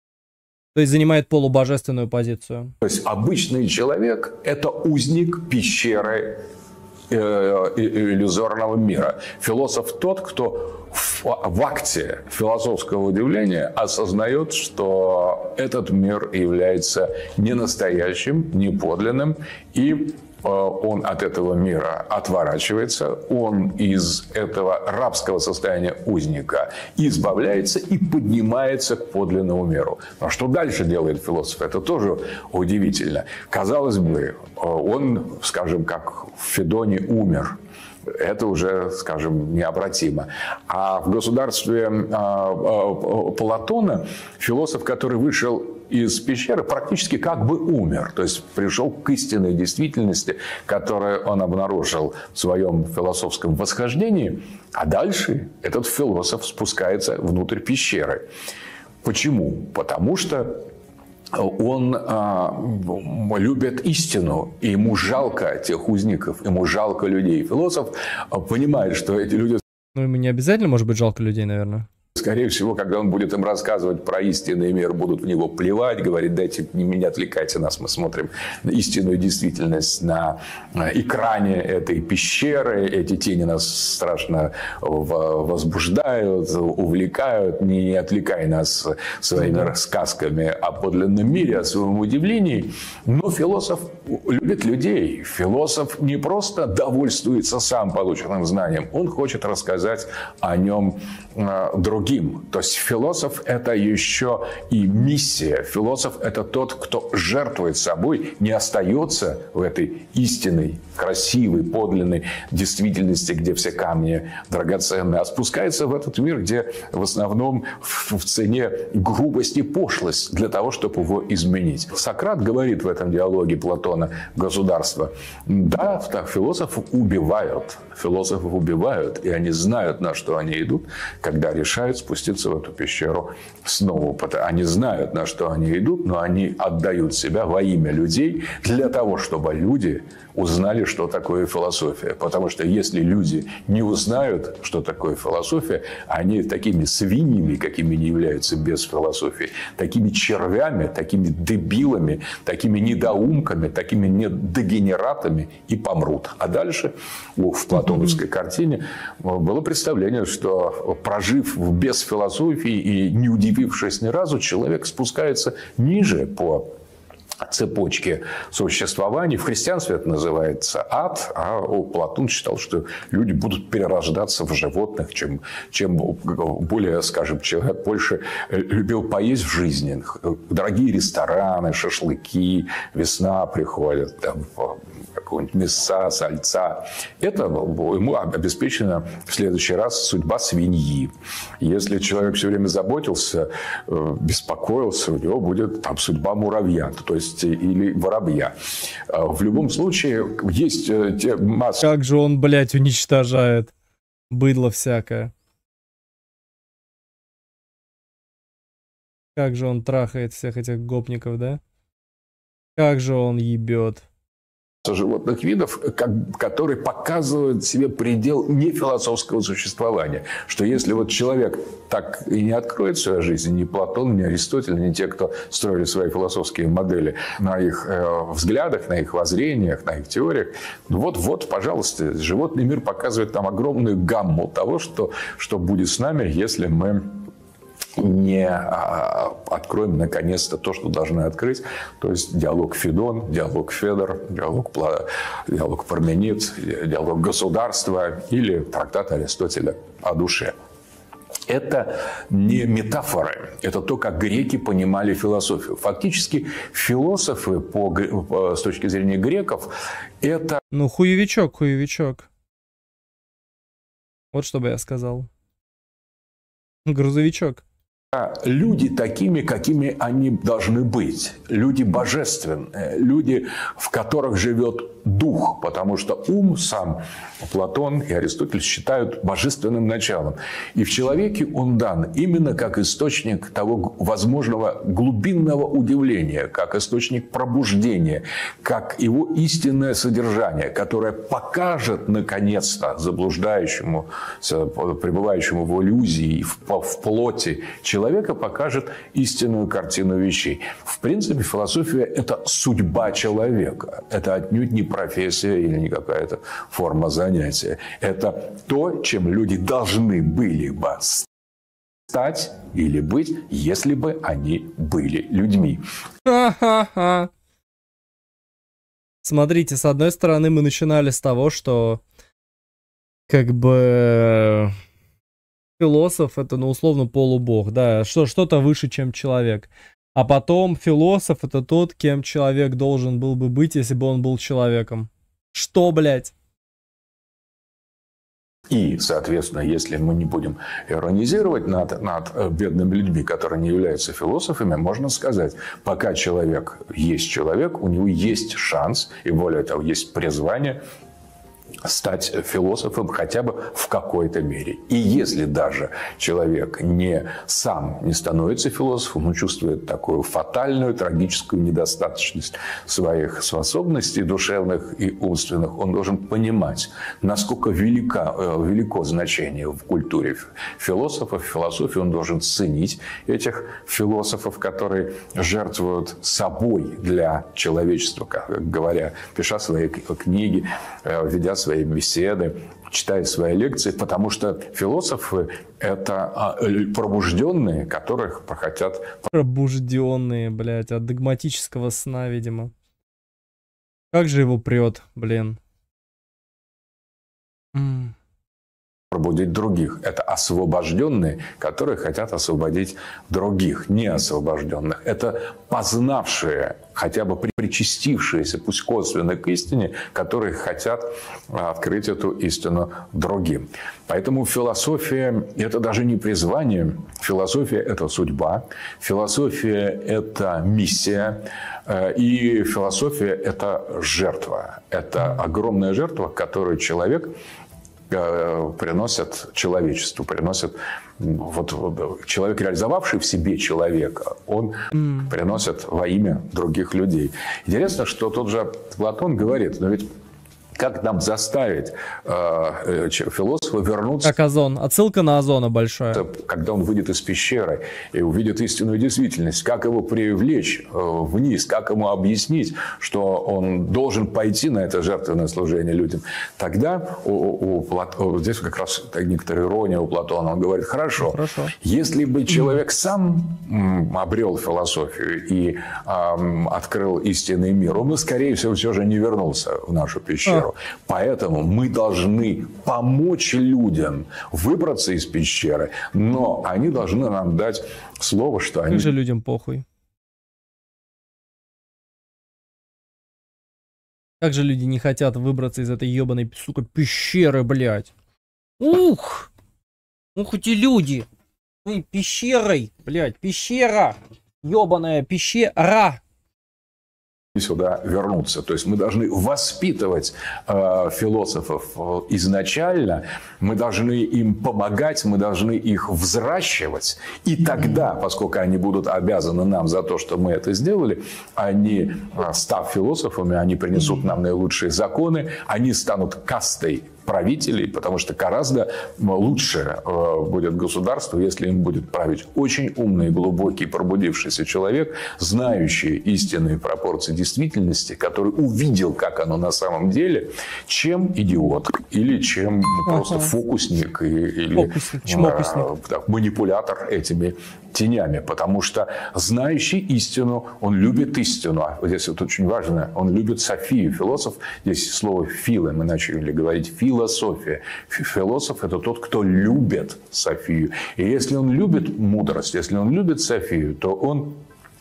[SPEAKER 2] То есть занимает полубожественную позицию.
[SPEAKER 1] То есть обычный человек – это узник пещеры иллюзорного мира. Философ тот, кто в, в акте философского удивления осознает, что этот мир является не настоящим, не подлинным, и он от этого мира отворачивается, он из этого рабского состояния узника избавляется и поднимается к подлинному миру. А что дальше делает философ? Это тоже удивительно. Казалось бы, он, скажем, как в Федоне умер. Это уже, скажем, необратимо. А в государстве Платона философ, который вышел из пещеры, практически как бы умер. То есть пришел к истинной действительности, которую он обнаружил в своем философском восхождении. А дальше этот философ спускается внутрь пещеры. Почему? Потому что он а, любит истину, и ему жалко тех узников, ему жалко людей. Философ понимает, что эти люди...
[SPEAKER 2] Ну, ему не обязательно, может быть, жалко людей, наверное.
[SPEAKER 1] Скорее всего, когда он будет им рассказывать про истинный мир, будут в него плевать, говорить: дайте, не отвлекайте нас, мы смотрим истинную действительность на экране этой пещеры, эти тени нас страшно возбуждают, увлекают, не отвлекай нас своими рассказками о подлинном мире, о своем удивлении. Но философ любит людей. Философ не просто довольствуется сам полученным знанием, он хочет рассказать о нем другим. То есть философ – это еще и миссия. Философ – это тот, кто жертвует собой, не остается в этой истинной, красивой, подлинной действительности, где все камни драгоценные, а спускается в этот мир, где в основном в цене грубость и пошлость для того, чтобы его изменить. Сократ говорит в этом диалоге Платона «Государство». Да, так, философов убивают. Философов убивают, и они знают, на что они идут, когда решают спуститься в эту пещеру снова. Они знают, на что они идут, но они отдают себя во имя людей для того, чтобы люди узнали, что такое философия. Потому что если люди не узнают, что такое философия, они такими свиньями, какими не являются без философии, такими червями, такими дебилами, такими недоумками, такими недегенератами и помрут. А дальше в платоновской картине было представление, что прожив без философии и не удивившись ни разу, человек спускается ниже по цепочки существования. В христианстве это называется ад, а Платон считал, что люди будут перерождаться в животных, чем, чем более, скажем, человек больше любил поесть в жизни. Дорогие рестораны, шашлыки, весна приходит, там, какого-нибудь мяса, сальца. Это ему обеспечена в следующий раз судьба свиньи. Если человек все время заботился, беспокоился, у него будет там судьба муравья, то есть или воробья. В любом случае есть те массы...
[SPEAKER 2] Как же он, блядь, уничтожает быдло всякое. Как же он трахает всех этих гопников, да? Как же он ебет.
[SPEAKER 1] Животных видов, как, которые показывают себе предел нефилософского существования. Что если вот человек так и не откроет свою жизнь, ни Платон, ни Аристотель, ни те, кто строили свои философские модели на их э, взглядах, на их воззрениях, на их теориях, вот, вот, пожалуйста, животный мир показывает нам огромную гамму того, что, что будет с нами, если мы не откроем наконец-то то, что должны открыть, то есть диалог Федон, диалог Федор, диалог, диалог Парменид, диалог государства или трактат Аристотеля о душе. Это не метафоры, это то, как греки понимали философию. Фактически философы по, с точки зрения греков это...
[SPEAKER 2] Ну, хуевичок, хуевичок. Вот что бы я сказал. Грузовичок.
[SPEAKER 1] Люди такими, какими они должны быть. Люди божественные. Люди, в которых живет дух. Потому что ум сам Платон и Аристотель считают божественным началом. И в человеке он дан именно как источник того возможного глубинного удивления, как источник пробуждения, как его истинное содержание, которое покажет наконец-то заблуждающему, пребывающему в иллюзии, в, в плоти человеку, человека покажет истинную картину вещей. В принципе, философия – это судьба человека. Это отнюдь не профессия или не какая-то форма занятия. Это то, чем люди должны были бы стать или быть, если бы они были людьми.
[SPEAKER 2] Ха-ха-ха. Смотрите, с одной стороны, мы начинали с того, что как бы... Философ — это, ну, условно, полубог, да, что, что-то выше, чем человек. А потом философ — это тот, кем человек должен был бы быть, если бы он был человеком. Что, блядь?
[SPEAKER 1] И, соответственно, если мы не будем иронизировать над, над бедными людьми, которые не являются философами, можно сказать, пока человек есть человек, у него есть шанс, и более того, есть призвание стать философом хотя бы в какой-то мере. И если даже человек не сам не становится философом, он чувствует такую фатальную, трагическую недостаточность своих способностей душевных и умственных, он должен понимать, насколько велика, велико значение в культуре философов, философии. Он должен ценить этих философов, которые жертвуют собой для человечества, как говоря, пиша свои книги, ведя свои беседы, читая свои лекции, потому что философы – это пробужденные, которых хотят...
[SPEAKER 2] Пробужденные, блядь, от догматического сна, видимо. Как же его прет, блин. М.
[SPEAKER 1] Пробудить других. Это освобожденные, которые хотят освободить других, неосвобожденных. Это познавшие, хотя бы причастившиеся, пусть косвенно к истине, которые хотят открыть эту истину другим. Поэтому философия – это даже не призвание. Философия – это судьба. Философия – это миссия. И философия – это жертва. Это огромная жертва, которую человек приносят человечеству, приносят вот, вот человек, реализовавший в себе человека, он mm. приносит во имя других людей. Интересно, что тот же Платон говорит, но ведь Как нам заставить э, философа вернуться?
[SPEAKER 2] Как Озон. Отсылка на Озона большая.
[SPEAKER 1] Когда он выйдет из пещеры и увидит истинную действительность, как его привлечь э, вниз, как ему объяснить, что он должен пойти на это жертвенное служение людям. Тогда у, у, у Плат... здесь как раз некоторая ирония у Платона. Он говорит, хорошо,
[SPEAKER 2] хорошо.
[SPEAKER 1] если бы человек сам м, обрел философию и м, открыл истинный мир, он бы, скорее всего, все же не вернулся в нашу пещеру. Поэтому мы должны помочь людям выбраться из пещеры, но они должны нам дать слово, что они...
[SPEAKER 2] Как же людям похуй. Как же люди не хотят выбраться из этой ебаной, сука, пещеры, блядь. Ух! Ух, эти люди! Ой, пещерой, блядь, пещера! Ебаная пещера!
[SPEAKER 1] Сюда вернуться. То есть мы должны воспитывать э, философов изначально, мы должны им помогать, мы должны их взращивать. И тогда, поскольку они будут обязаны нам за то, что мы это сделали, они, став философами, они принесут нам наилучшие законы, они станут кастой правителей, потому что гораздо лучше будет государство, если им будет править очень умный, глубокий, пробудившийся человек, знающий истинные пропорции действительности, который увидел, как оно на самом деле, чем идиот или чем просто фокусник или
[SPEAKER 2] фокусник,
[SPEAKER 1] а, манипулятор этими тенями. Потому что знающий истину, он любит истину. А здесь вот очень важно, он любит Софию. Философ, здесь слово фило, мы начали говорить фило, философия. Философ – это тот, кто любит Софию. И если он любит мудрость, если он любит Софию, то он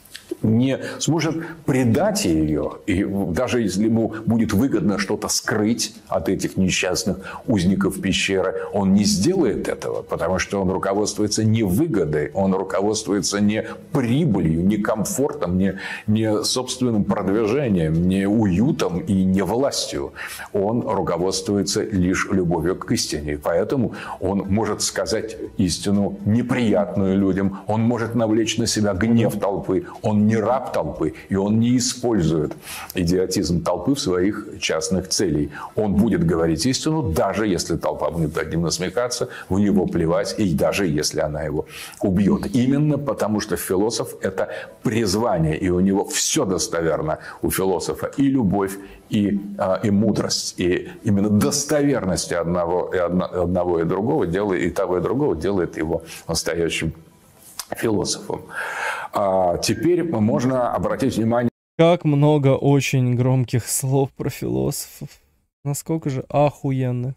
[SPEAKER 1] не сможет предать ее. И даже если ему будет выгодно что-то скрыть от этих несчастных узников пещеры, он не сделает этого, потому что он руководствуется не выгодой, он руководствуется не прибылью, не комфортом, не, не собственным продвижением, не уютом и не властью. Он руководствуется лишь любовью к истине. Поэтому он может сказать истину неприятную людям, он может навлечь на себя гнев толпы, он не раб толпы, и он не использует идиотизм толпы в своих частных целей. Он будет говорить истину, даже если толпа будет над ним насмехаться, в него плевать, и даже если она его убьет. Именно потому, что философ – это призвание, и у него все достоверно у философа. И любовь, и, и мудрость. И именно достоверность одного и, одного и другого делает, и того, и другого делает его настоящим философом. А теперь можно обратить внимание...
[SPEAKER 2] Как много очень громких слов про философов. Насколько же охуенно.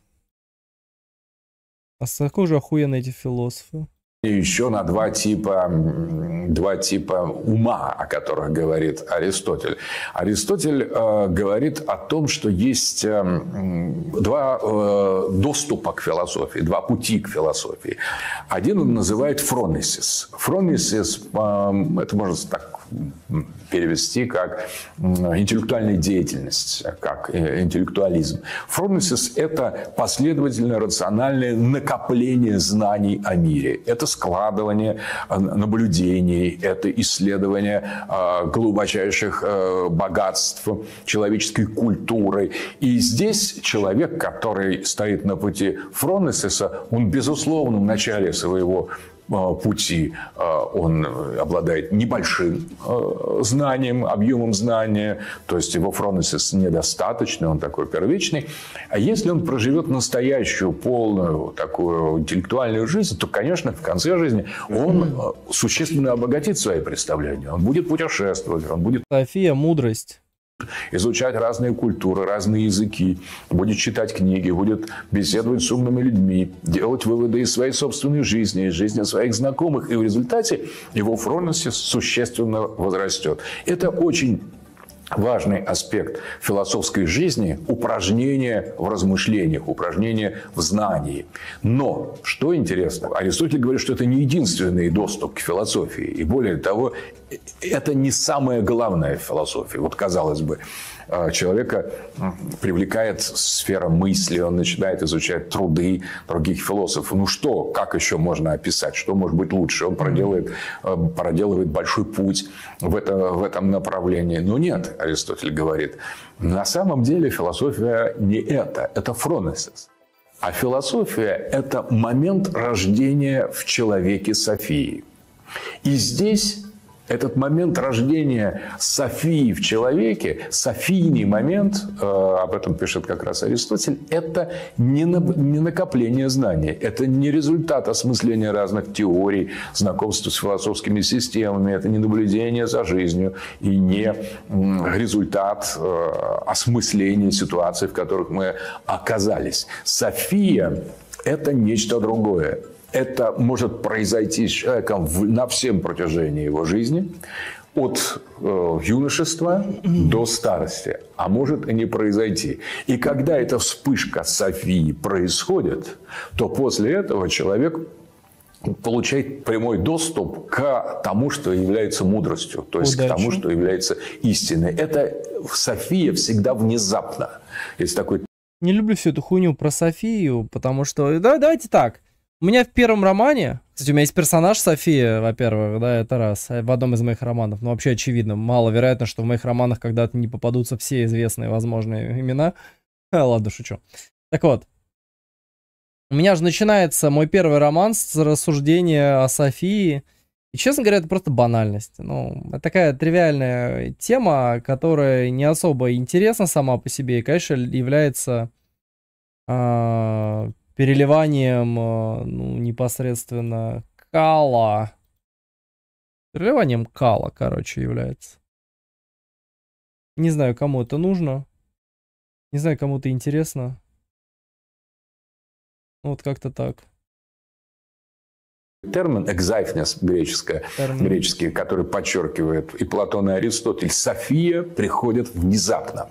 [SPEAKER 2] А какой же охуенные эти философы?
[SPEAKER 1] Еще на два типа, два типа ума, о которых говорит Аристотель. Аристотель э, говорит о том, что есть э, два э, доступа к философии, два пути к философии. Один он называет фронесис. Фронесис, э, это можно так перевести как интеллектуальная деятельность, как интеллектуализм. Фронесис – это последовательное рациональное накопление знаний о мире. Это складывание наблюдений, это исследование глубочайших богатств человеческой культуры. И здесь человек, который стоит на пути фронесиса, он, безусловно, в начале своего пути он обладает небольшим знанием, объемом знания, то есть его фронесис недостаточный, он такой первичный. А если он проживет настоящую, полную такую интеллектуальную жизнь, то, конечно, в конце жизни он существенно обогатит свои представления. Он будет путешествовать, он будет...
[SPEAKER 2] София, мудрость.
[SPEAKER 1] Изучать разные культуры, разные языки, будет читать книги, будет беседовать с умными людьми, делать выводы из своей собственной жизни, из жизни своих знакомых. И в результате его фронесис существенно возрастет. Это очень важный аспект философской жизни – упражнение в размышлениях, упражнение в знании. Но, что интересно, Аристотель говорит, что это не единственный доступ к философии. И более того, это не самое главное в философии. Вот, казалось бы, Человека привлекает сфера мысли, он начинает изучать труды других философов. Ну что, как еще можно описать, что может быть лучше? Он проделывает, проделывает большой путь в, это, в этом направлении. Но нет, Аристотель говорит, на самом деле философия не это, это фронесис. А философия – это момент рождения в человеке Софии. И здесь этот момент рождения Софии в человеке, софийный момент, об этом пишет как раз Аристотель, это не накопление знаний, это не результат осмысления разных теорий, знакомства с философскими системами, это не наблюдение за жизнью и не результат осмысления ситуаций, в которых мы оказались. София – это нечто другое. Это может произойти с человеком на всем протяжении его жизни, от э, юношества до старости, а может и не произойти. И когда эта вспышка Софии происходит, то после этого человек получает прямой доступ к тому, что является мудростью, то есть Удачи. К тому, что является истиной. Это София всегда внезапно. Есть такой...
[SPEAKER 2] Не люблю всю эту хуйню про Софию, потому что... Да, давайте так. У меня в первом романе, кстати, у меня есть персонаж София, во-первых, да, это раз, в одном из моих романов, но вообще очевидно, маловероятно, что в моих романах когда-то не попадутся все известные возможные имена. А, ладно, шучу. Так вот, у меня же начинается мой первый роман с рассуждения о Софии, и, честно говоря, это просто банальность. Ну, это такая тривиальная тема, которая не особо интересна сама по себе, и, конечно, является... А- переливанием, ну, непосредственно кала. Переливанием кала, короче, является. Не знаю, кому это нужно. Не знаю, кому это интересно. Вот как-то так.
[SPEAKER 1] Термин «экзайфнес» греческое, греческий, который подчеркивает и Платон, и Аристотель. София приходит внезапно.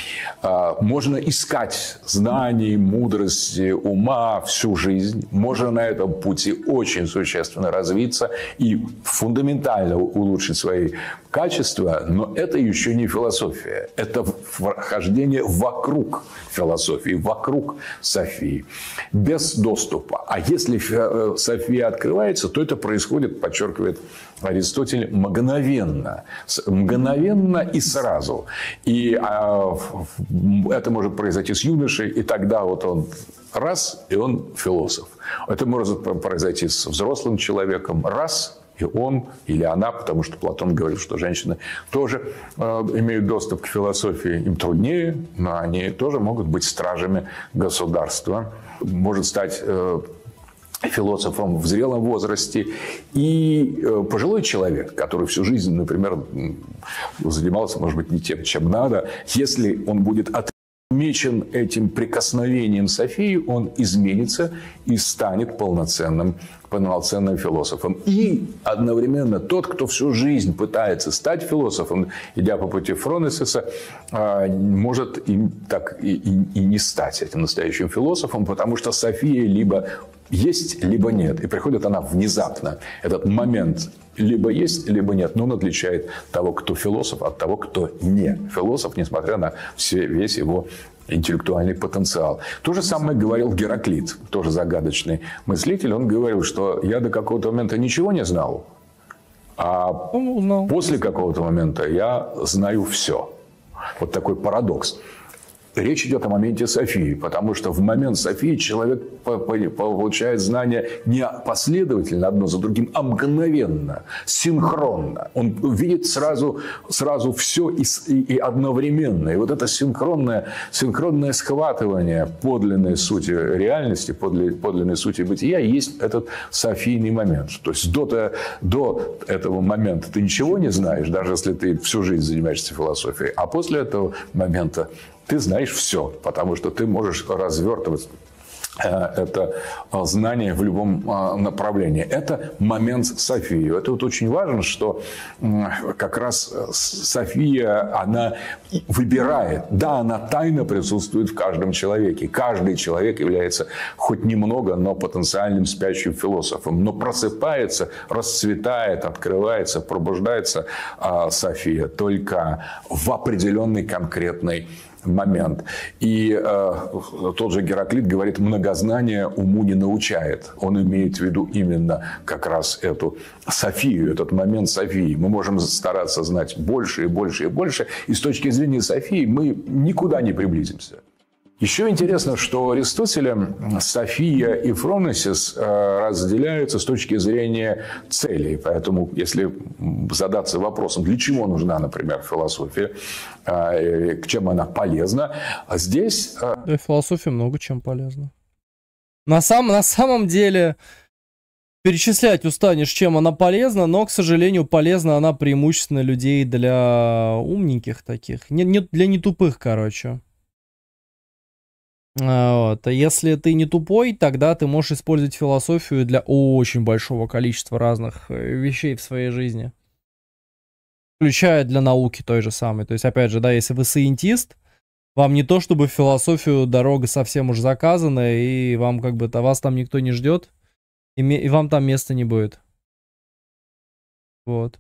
[SPEAKER 1] Можно искать знаний, мудрости, ума всю жизнь. Можно на этом пути очень существенно развиться и фундаментально улучшить свои качества. Но это еще не философия. Это хождение вокруг философии, вокруг Софии. Без доступа. А если София открывается, то это происходит, подчеркивает Аристотель, мгновенно. Мгновенно и сразу. И а, это может произойти с юношей, и тогда вот он раз, и он философ. Это может произойти с взрослым человеком раз, и он или она, потому что Платон говорил, что женщины тоже э, имеют доступ к философии. Им труднее, но они тоже могут быть стражами государства. Может стать... Э, философом в зрелом возрасте, и пожилой человек, который всю жизнь, например, занимался, может быть, не тем, чем надо, если он будет отмечен этим прикосновением Софии, он изменится и станет полноценным, полноценным философом. И одновременно тот, кто всю жизнь пытается стать философом, идя по пути Фронесиса, может и, так, и, и не стать этим настоящим философом, потому что София либо есть, либо нет. И приходит она внезапно. Этот момент либо есть, либо нет. Но он отличает того, кто философ, от того, кто не философ, несмотря на все, весь его интеллектуальный потенциал. То же самое говорил Гераклит, тоже загадочный мыслитель. Он говорил, что я до какого-то момента ничего не знал, а после какого-то момента я знаю все. Вот такой парадокс. Речь идет о моменте Софии, потому что в момент Софии человек получает знания не последовательно одно за другим, а мгновенно, синхронно. Он видит сразу, сразу все и, и одновременно. И вот это синхронное, синхронное схватывание подлинной сути реальности, подлинной сути бытия есть этот софийный момент. То есть до, до этого момента ты ничего не знаешь, даже если ты всю жизнь занимаешься философией, а после этого момента ты знаешь все, потому что ты можешь развертывать это знание в любом направлении. Это момент Софии. Это вот очень важно, что как раз София, она выбирает. Да, она тайно присутствует в каждом человеке. Каждый человек является хоть немного, но потенциальным спящим философом. Но просыпается, расцветает, открывается, пробуждается София только в определенный конкретный момент. И э, тот же Гераклит говорит, многознание уму не научает. Он имеет в виду именно как раз эту Софию, этот момент Софии. Мы можем стараться знать больше и больше и больше. И с точки зрения Софии мы никуда не приблизимся. Еще интересно, что у Аристотеля София и Фронесис разделяются с точки зрения целей. Поэтому, если задаться вопросом, для чего нужна, например, философия, к чем она полезна, а здесь...
[SPEAKER 2] Да, философия много чем полезна. На, сам, на самом деле, перечислять устанешь, чем она полезна, но, к сожалению, полезна она преимущественно людей для умненьких таких, не, не, для нетупых, короче. Вот. А если ты не тупой, тогда ты можешь использовать философию для очень большого количества разных вещей в своей жизни. Включая для науки той же самой. То есть, опять же, да, если вы сcientist, вам не то чтобы в философию дорога совсем уж заказана, и вам как бы, вас там никто не ждет, и, и вам там места не будет. Вот.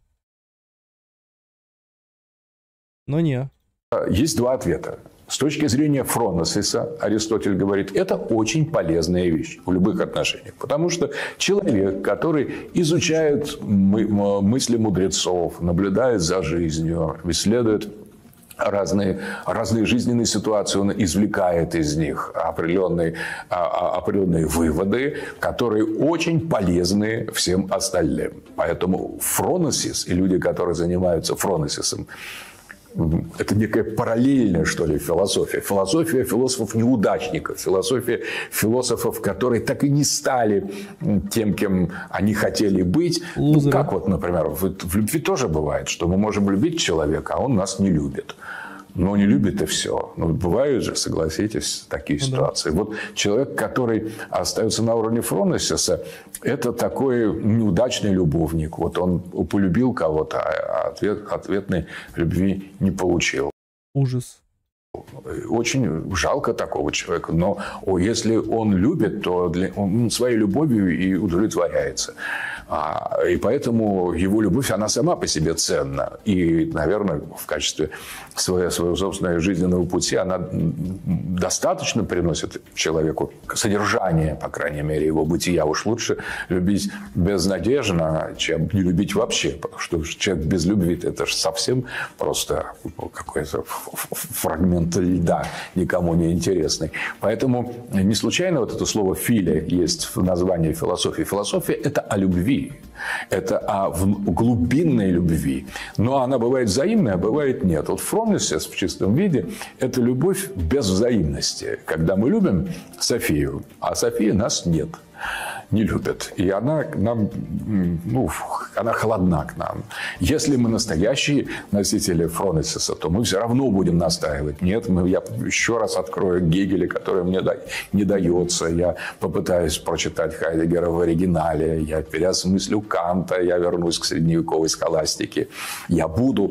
[SPEAKER 2] Но не.
[SPEAKER 1] Есть два ответа. С точки зрения Фронесиса, Аристотель говорит, это очень полезная вещь в любых отношениях. Потому что человек, который изучает мы, мысли мудрецов, наблюдает за жизнью, исследует разные, разные жизненные ситуации, он извлекает из них определенные, определенные выводы, которые очень полезны всем остальным. Поэтому Фронесис и люди, которые занимаются Фронесисом, это некая параллельная, что ли, философия. Философия философов-неудачников. Философия философов, которые так и не стали тем, кем они хотели быть. Ну, как вот, например, в, в любви тоже бывает, что мы можем любить человека, а он нас не любит. Но не любит и все. Ну, бывают же, согласитесь, такие ну, ситуации. Да. Вот человек, который остается на уровне Фронесиса, это такой неудачный любовник. Вот он полюбил кого-то, а ответ, ответной любви не получил.
[SPEAKER 2] Ужас.
[SPEAKER 1] Очень жалко такого человека. Но о, если он любит, то для, он своей любовью и удовлетворяется. А, и поэтому его любовь, она сама по себе ценна. И, наверное, в качестве своего, своего собственного жизненного пути она достаточно приносит человеку содержание, по крайней мере, его бытия. Уж лучше любить безнадежно, чем не любить вообще. Потому что человек без любви – это же совсем просто какой-то фрагмент льда, никому не интересный. Поэтому не случайно вот это слово «филия» есть в названии философии. Философия – это о любви. Это о глубинной любви. Но она бывает взаимная, а бывает нет. Вот Фронесис в чистом виде – это любовь без взаимности. Когда мы любим Софию, а София нас нет. Не любит. И она нам, ну, она холодна к нам. Если мы настоящие носители Фронесиса, то мы все равно будем настаивать. Нет, мы, я еще раз открою Гегеля, который мне не дается. Я попытаюсь прочитать Хайдеггера в оригинале. Я переосмыслю Канта. Я вернусь к средневековой схоластике. Я буду,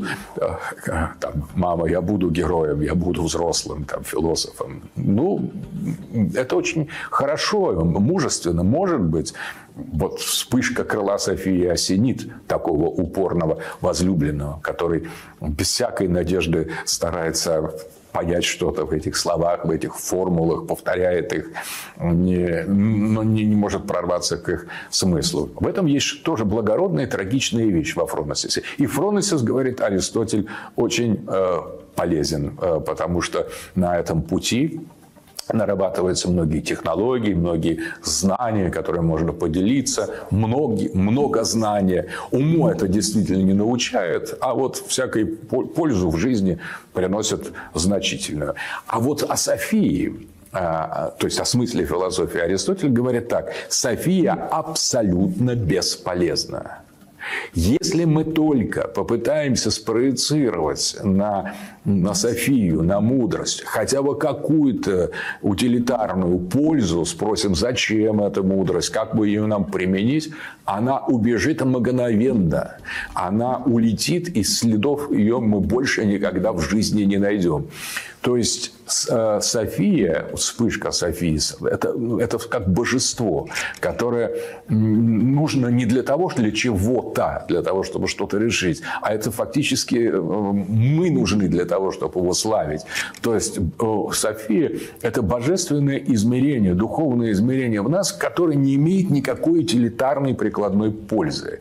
[SPEAKER 1] там, мама, я буду героем, я буду взрослым там, философом. Ну, это очень хорошо, мужественно. Может быть, вот вспышка крыла Софии осенит такого упорного возлюбленного, который без всякой надежды старается понять что-то в этих словах, в этих формулах, повторяет их, не, но не, не может прорваться к их смыслу. В этом есть тоже благородная и трагичная вещь во Фронесисе. И Фронесис, говорит Аристотель, очень э, полезен, э, потому что на этом пути нарабатываются многие технологии, многие знания, которые можно поделиться, многие, много знания. Уму это действительно не научает, а вот всякой пользу в жизни приносит значительную. А вот о Софии, то есть о смысле философии, Аристотель говорит так: София абсолютно бесполезна. Если мы только попытаемся спроецировать на, на Софию, на мудрость, хотя бы какую-то утилитарную пользу, спросим, зачем эта мудрость, как бы ее нам применить, она убежит мгновенно. Она улетит, и следов ее мы больше никогда в жизни не найдем. То есть София, вспышка Софии, это, это как божество, которое нужно не для того, для чего-то, для того, чтобы что-то решить, а это фактически мы нужны для того, чтобы его славить. То есть София – это божественное измерение, духовное измерение в нас, которое не имеет никакой утилитарной прикладной пользы.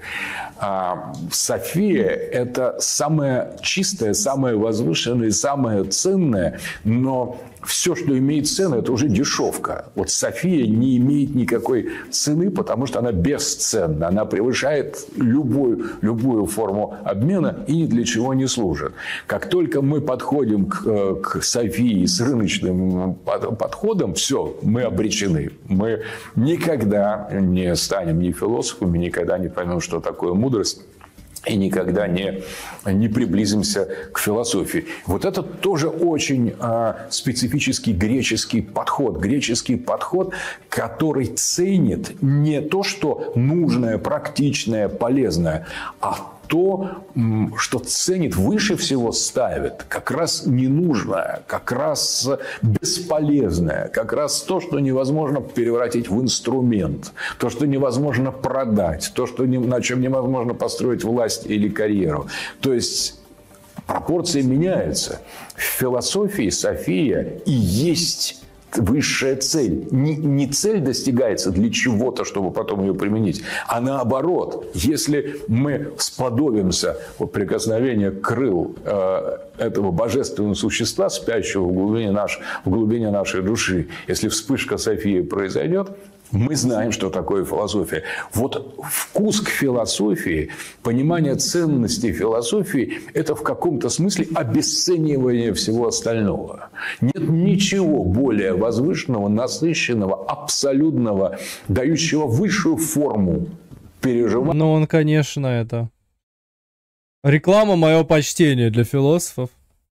[SPEAKER 1] София – это самое чистое, самое возвышенное, самое ценное, но все, что имеет цену, это уже дешевка. Вот София не имеет никакой цены, потому что она бесценна. Она превышает любую, любую форму обмена и ни для чего не служит. Как только мы подходим к, к Софии с рыночным подходом, все, мы обречены. Мы никогда не станем ни философами, никогда не поймем, что такое мудрость. И никогда не, не приблизимся к философии. Вот это тоже очень а, специфический греческий подход. Греческий подход, который ценит не то, что нужное, практичное, полезное, а то, что ценит, выше всего ставит, как раз ненужное, как раз бесполезное, как раз то, что невозможно превратить в инструмент, то, что невозможно продать, то, что, на чем невозможно построить власть или карьеру. То есть пропорции меняются. В философии София и есть высшая цель. Не, не цель достигается для чего-то, чтобы потом ее применить, а наоборот. Если мы сподобимся вот, прикосновения крыл э, этого божественного существа, спящего в глубине, наш, в глубине нашей души, если вспышка Софии произойдет, мы знаем, что такое философия. Вот вкус к философии, понимание ценности философии – это в каком-то смысле обесценивание всего остального. Нет ничего более возвышенного, насыщенного, абсолютного, дающего высшую форму переживания.
[SPEAKER 2] Ну, он, конечно, это... Реклама – мое почтение для философов.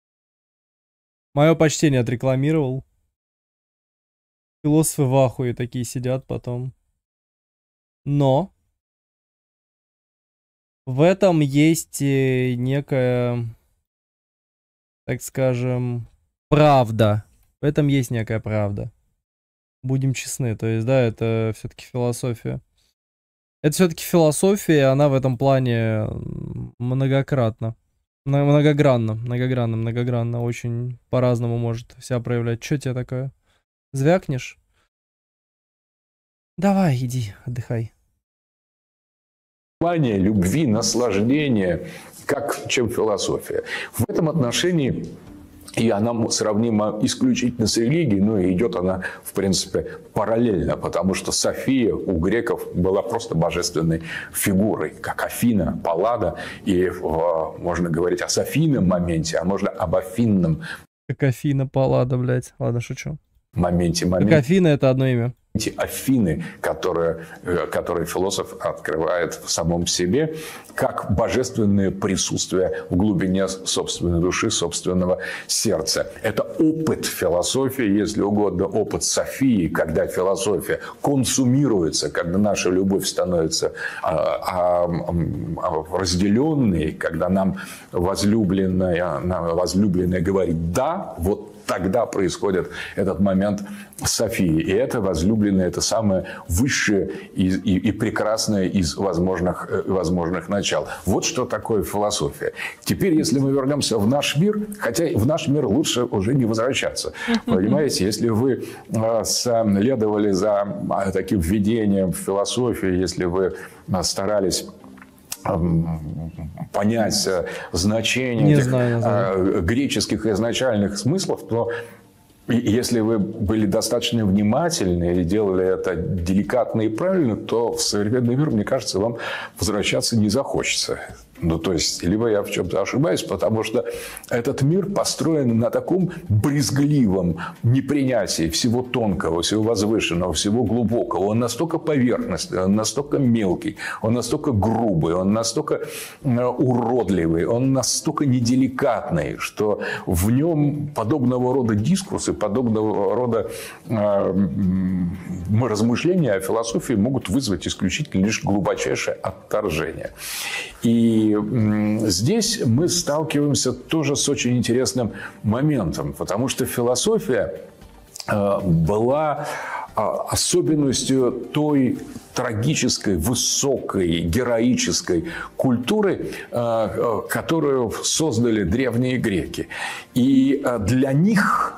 [SPEAKER 2] Мое почтение отрекламировал. Философы в ахуе такие сидят потом. Но в этом есть некая, так скажем, правда. В этом есть некая правда. Будем честны. То есть, да, это все-таки философия. Это все-таки философия, она в этом плане многократно. Многогранно, многогранно, многогранно. Очень по-разному может себя проявлять. Что тебе такое? Звякнешь? Давай, иди, отдыхай.
[SPEAKER 1] Любви, наслаждения, как, чем философия. В этом отношении, и она сравнима исключительно с религией, но и идет она, в принципе, параллельно, потому что София у греков была просто божественной фигурой, как Афина, Паллада, и можно говорить о Софийном моменте, а можно об Афинном.
[SPEAKER 2] Как Афина, Паллада, блядь. Ладно, шучу.
[SPEAKER 1] Моменте, моменте.
[SPEAKER 2] Как Афина — это одно имя.
[SPEAKER 1] Афины, которые, которые философ открывает в самом себе, как божественное присутствие в глубине собственной души, собственного сердца. Это опыт философии, если угодно, опыт Софии, когда философия консумируется, когда наша любовь становится разделенной, когда нам возлюбленная, возлюбленная говорит «да», вот тогда происходит этот момент Софии. И это возлюбленное, это самое высшее и, и, и прекрасное из возможных, возможных начал. Вот что такое философия. Теперь, если мы вернемся в наш мир, хотя в наш мир лучше уже не возвращаться. Понимаете, если вы следовали за таким введением в философию, если вы старались понять значение этих знаю, греческих изначальных смыслов, то если вы были достаточно внимательны и делали это деликатно и правильно, то в современный мир, мне кажется, вам возвращаться не захочется. Ну, то есть, либо я в чем-то ошибаюсь, потому что этот мир построен на таком брезгливом непринятии всего тонкого, всего возвышенного, всего глубокого. Он настолько поверхностный, он настолько мелкий, он настолько грубый, он настолько уродливый, он настолько неделикатный, что в нем подобного рода дискурсы, подобного рода э, размышления о философии могут вызвать исключительно лишь глубочайшее отторжение. И здесь мы сталкиваемся тоже с очень интересным моментом, потому что философия была особенностью той трагической, высокой, героической культуры, которую создали древние греки. И для них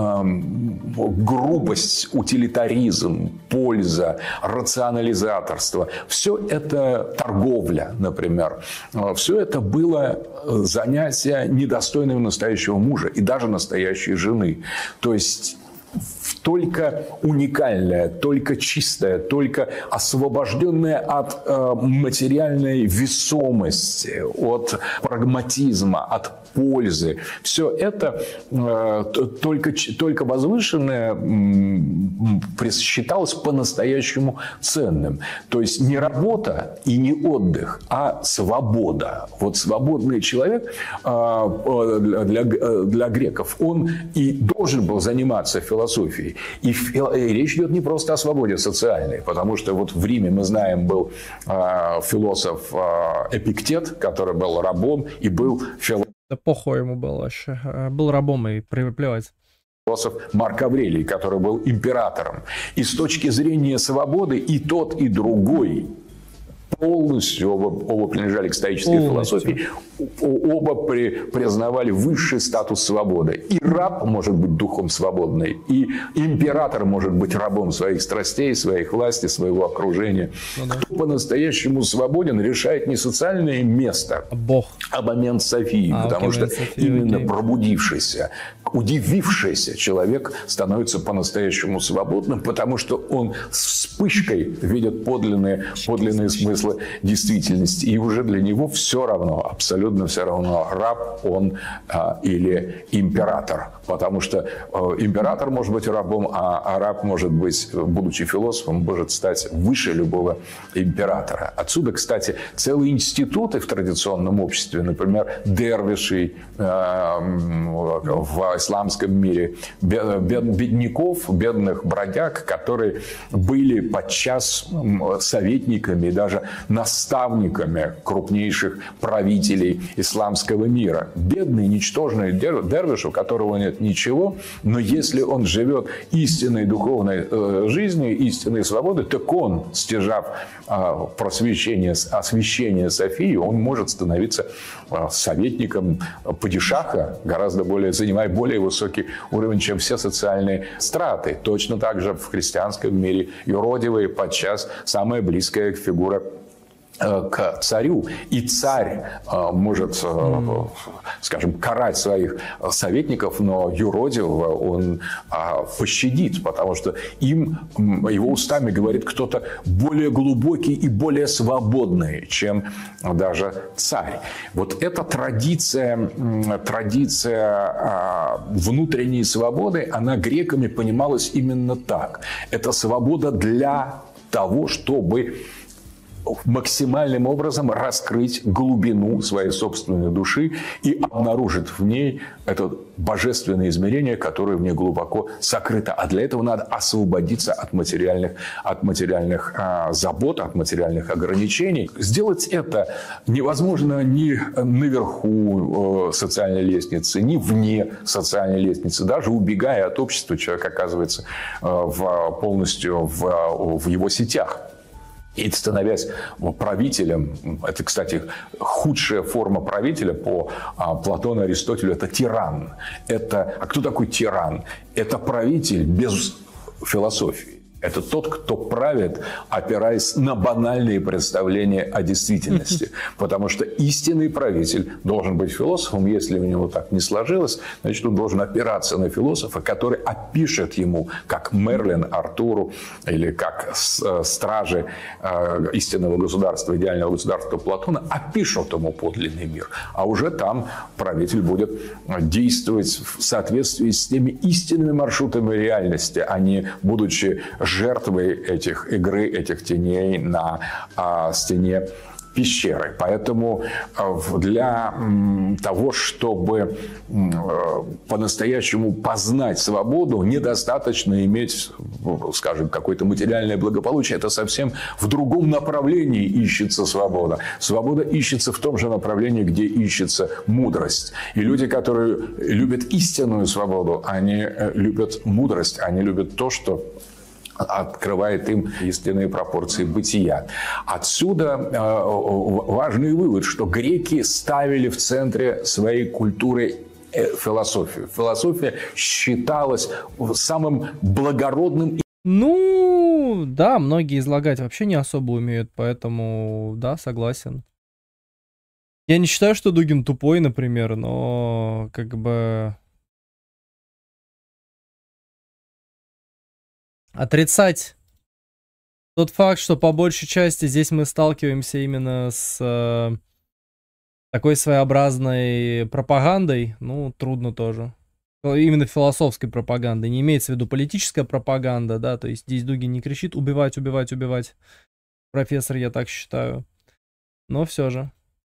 [SPEAKER 1] грубость, утилитаризм, польза, рационализаторство – все это торговля, например. Все это было занятие недостойным настоящего мужа и даже настоящей жены. То есть только уникальное, только чистое, только освобожденное от э, материальной весомости, от прагматизма, от пользы. Все это э, только, только возвышенное э, считалось по-настоящему ценным. То есть не работа и не отдых, а свобода. Вот свободный человек э, для, для греков, он и должен был заниматься философией. И, и речь идет не просто о свободе социальной, потому что вот в Риме, мы знаем, был э, философ э, Эпиктет, который был рабом и был философ.
[SPEAKER 2] Да похуй ему было вообще. Был рабом и плевать.
[SPEAKER 1] Философ Марк Аврелий, который был императором. И с точки зрения свободы и тот, и другой полностью, оба, оба принадлежали к стоической философии, оба при, признавали высший статус свободы. И раб может быть духом свободный, и император может быть рабом своих страстей, своих власти, своего окружения. Ну, да. Кто по-настоящему свободен, решает не социальное место, а Бог, а момент Софии. А, потому что София, именно окей. пробудившийся, удивившийся человек становится по-настоящему свободным, потому что он с вспышкой видит подлинные, подлинные смыслы действительности. И уже для него все равно, абсолютно все равно, раб он а, или император. Потому что а, император может быть рабом, а, а раб может быть, будучи философом, может стать выше любого императора. Отсюда, кстати, целые институты в традиционном обществе, например, дервишей а, в исламском мире, бедняков, бедных бродяг, которые были подчас советниками и даже наставниками крупнейших правителей исламского мира. Бедный, ничтожный дервиш, у которого нет ничего, но если он живет истинной духовной э, жизнью, истинной свободой, так он, стяжав э, просвещение, освящение Софии, он может становиться э, советником падишаха, гораздо более, занимая более высокий уровень, чем все социальные страты. Точно так же в христианском мире юродивые подчас самая близкая фигура к царю. И царь может, скажем, карать своих советников, но юродивого он пощадит, потому что им, его устами говорит кто-то более глубокий и более свободный, чем даже царь. Вот эта традиция, традиция внутренней свободы, она греками понималась именно так. Это свобода для того, чтобы максимальным образом раскрыть глубину своей собственной души и обнаружить в ней это божественное измерение, которое в ней глубоко сокрыто. А для этого надо освободиться от материальных, от материальных а, забот, от материальных ограничений. Сделать это невозможно ни наверху э, социальной лестницы, ни вне социальной лестницы. Даже убегая от общества, человек оказывается э, в, полностью в, в его сетях. И становясь правителем, это, кстати, худшая форма правителя по Платону и Аристотелю – это тиран. Это, а кто такой тиран? Это правитель без философии. Это тот, кто правит, опираясь на банальные представления о действительности. Потому что истинный правитель должен быть философом. Если у него так не сложилось, значит, он должен опираться на философа, который опишет ему, как Мерлин Артуру, или как стражи истинного государства, идеального государства Платона, опишут ему подлинный мир. А уже там правитель будет действовать в соответствии с теми истинными маршрутами реальности, а не будучи жертвой этих игры, этих теней на а, стене пещеры. Поэтому для того, чтобы по-настоящему познать свободу, недостаточно иметь, скажем, какое-то материальное благополучие. Это совсем в другом направлении ищется свобода. Свобода ищется в том же направлении, где ищется мудрость. И люди, которые любят истинную свободу, они любят мудрость, они любят то, что открывает им истинные пропорции бытия. Отсюда важный вывод, что греки ставили в центре своей культуры философию. Философия считалась самым благородным.
[SPEAKER 2] Ну, да, многие излагать вообще не особо умеют, поэтому, да, согласен. Я не считаю, что Дугин тупой, например, но как бы... Отрицать тот факт, что по большей части здесь мы сталкиваемся именно с э, такой своеобразной пропагандой, ну, трудно тоже. Именно философской пропагандой. Не имеется в виду политическая пропаганда, да, то есть здесь Дугин не кричит убивать, убивать, убивать. Профессор, я так считаю. Но все же.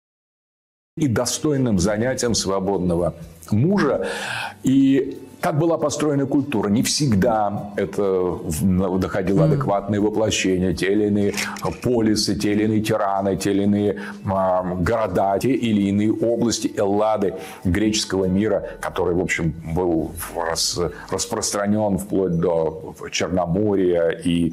[SPEAKER 1] И достойным занятием свободного мужа. И как была построена культура? Не всегда это доходило адекватное воплощение. Те или иные полисы, те или иные тираны, те или иные э, города, те или иные области Эллады греческого мира, который, в общем, был рас, распространен вплоть до Черноморья и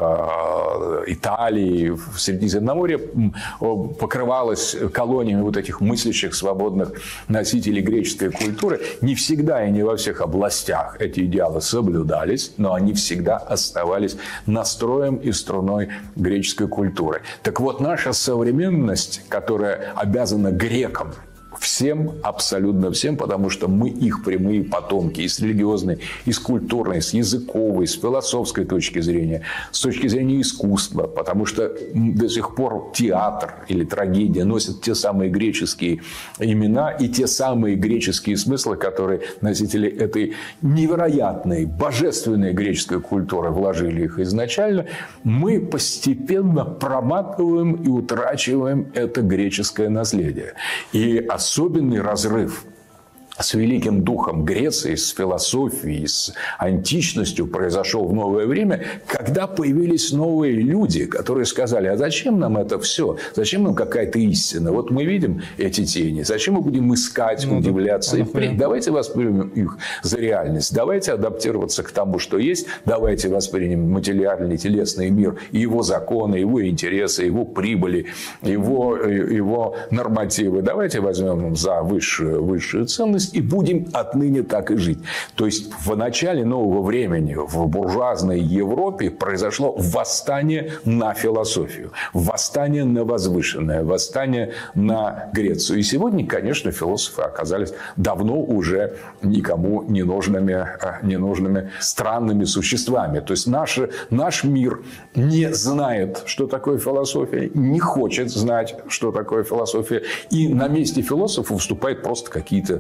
[SPEAKER 1] э, Италии. В Средиземноморье покрывалось колониями вот этих мыслящих свободных носителей греческой культуры. Не всегда и не во всех областях областях эти идеалы соблюдались, но они всегда оставались настроем и струной греческой культуры. Так вот, наша современность, которая обязана грекам, всем, абсолютно всем, потому что мы их прямые потомки и с религиозной, и с культурной, с языковой, с философской точки зрения, с точки зрения искусства, потому что до сих пор театр или трагедия носят те самые греческие имена и те самые греческие смыслы, которые носители этой невероятной, божественной греческой культуры вложили их изначально. Мы постепенно проматываем и утрачиваем это греческое наследие. И особенный разрыв с великим духом Греции, с философией, с античностью произошел в новое время, когда появились новые люди, которые сказали: а зачем нам это все? Зачем нам какая-то истина? Вот мы видим эти тени. Зачем мы будем искать, ну, удивляться? Да, и давайте воспримем их за реальность. Давайте адаптироваться к тому, что есть. Давайте воспримем материальный, телесный мир, его законы, его интересы, его прибыли, его, его нормативы. Давайте возьмем за высшую, высшую ценность и будем отныне так и жить. То есть в начале нового времени в буржуазной Европе произошло восстание на философию, восстание на возвышенное, восстание на Грецию. И сегодня, конечно, философы оказались давно уже никому не нужными, не нужными странными существами. То есть наш, наш мир не знает, что такое философия, не хочет знать, что такое философия. И на месте философа выступают просто какие-то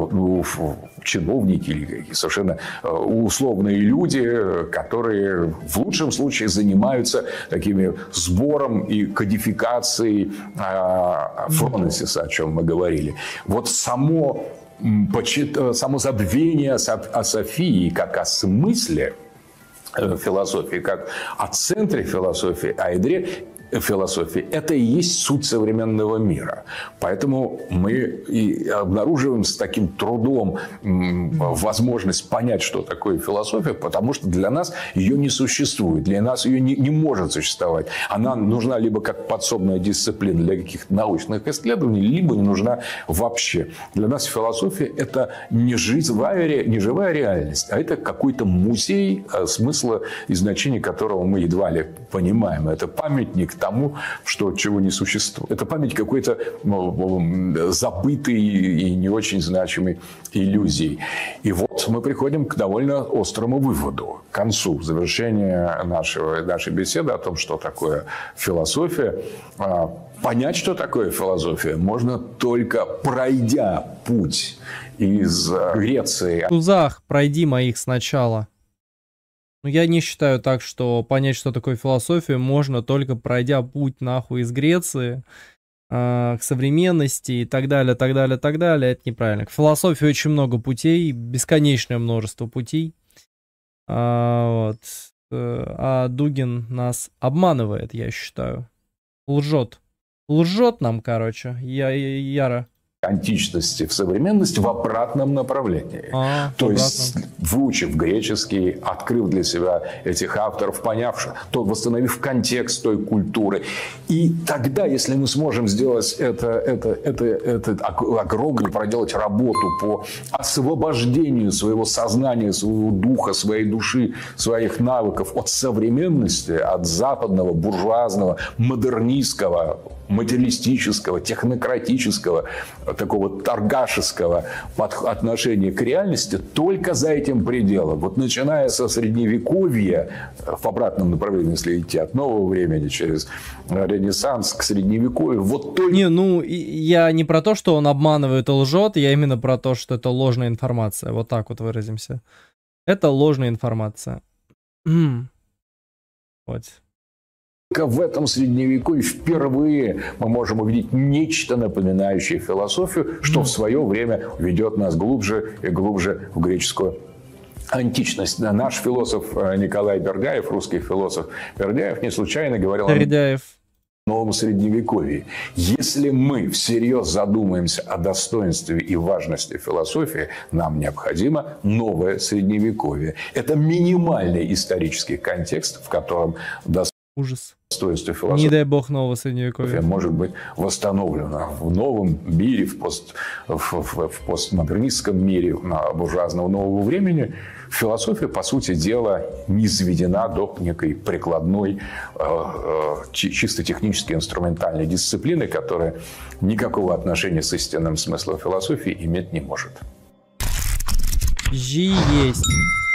[SPEAKER 1] чиновники или совершенно условные люди, которые в лучшем случае занимаются такими сбором и кодификацией Фронесиса, о чем мы говорили. Вот само, само забвение о Софии как о смысле философии, как о центре философии, о ядре, философии – это и есть суть современного мира. Поэтому мы и обнаруживаем с таким трудом возможность понять, что такое философия, потому что для нас ее не существует, для нас ее не, не может существовать. Она нужна либо как подсобная дисциплина для каких-то научных исследований, либо не нужна вообще. Для нас философия – это не живая, не живая реальность, а это какой-то музей, смысла и значения которого мы едва ли понимаем. Это памятник тому, что, чего не существует. Это память какой-то ну, забытой и не очень значимой иллюзии. И вот мы приходим к довольно острому выводу, к концу завершения нашего, нашей беседы о том, что такое философия. Понять, что такое философия, можно только пройдя путь из Греции.
[SPEAKER 2] В тузах пройди моих сначала. Но я не считаю так, что понять, что такое философия, можно только пройдя путь нахуй из Греции э, к современности и так далее, так далее, так далее. Это неправильно. К философии очень много путей, бесконечное множество путей. А, вот. а Дугин нас обманывает, я считаю. Лжет. Лжет нам, короче, я, я, яро.
[SPEAKER 1] Античности в современность в обратном направлении. А, то есть, выучив греческий, открыв для себя этих авторов, поняв, то восстановив контекст той культуры. И тогда, если мы сможем сделать это, это, это, это огромную, проделать работу по освобождению своего сознания, своего духа, своей души, своих навыков от современности, от западного, буржуазного, модернистского, материалистического, технократического, такого торгашеского отношения к реальности, только за этим пределом. Вот начиная со средневековья, в обратном направлении, если идти от нового времени через Ренессанс к средневековью, вот только...
[SPEAKER 2] Не, ну, я не про то, что он обманывает и лжет, я именно про то, что это ложная информация. Вот так вот выразимся. Это ложная информация. Вот.
[SPEAKER 1] Только в этом средневековье впервые мы можем увидеть нечто напоминающее философию, что в свое время ведет нас глубже и глубже в греческую античность. Наш философ Николай Бердяев, русский философ Бердяев, не случайно говорил
[SPEAKER 2] Бердяев.
[SPEAKER 1] о новом средневековье. Если мы всерьез задумаемся о достоинстве и важности философии, нам необходимо новое средневековье. Это минимальный исторический контекст, в котором достоинство
[SPEAKER 2] Ужас.
[SPEAKER 1] Достоинство философии,
[SPEAKER 2] не дай бог, нового средневековья
[SPEAKER 1] может быть восстановлено в новом мире, в, пост, в, в, в постмодернистском мире буржуазного нового времени. Философия, по сути дела, не сведена до некой прикладной, э, э, чисто технической, инструментальной дисциплины, которая никакого отношения с истинным смыслом философии иметь не может.
[SPEAKER 2] Жи есть.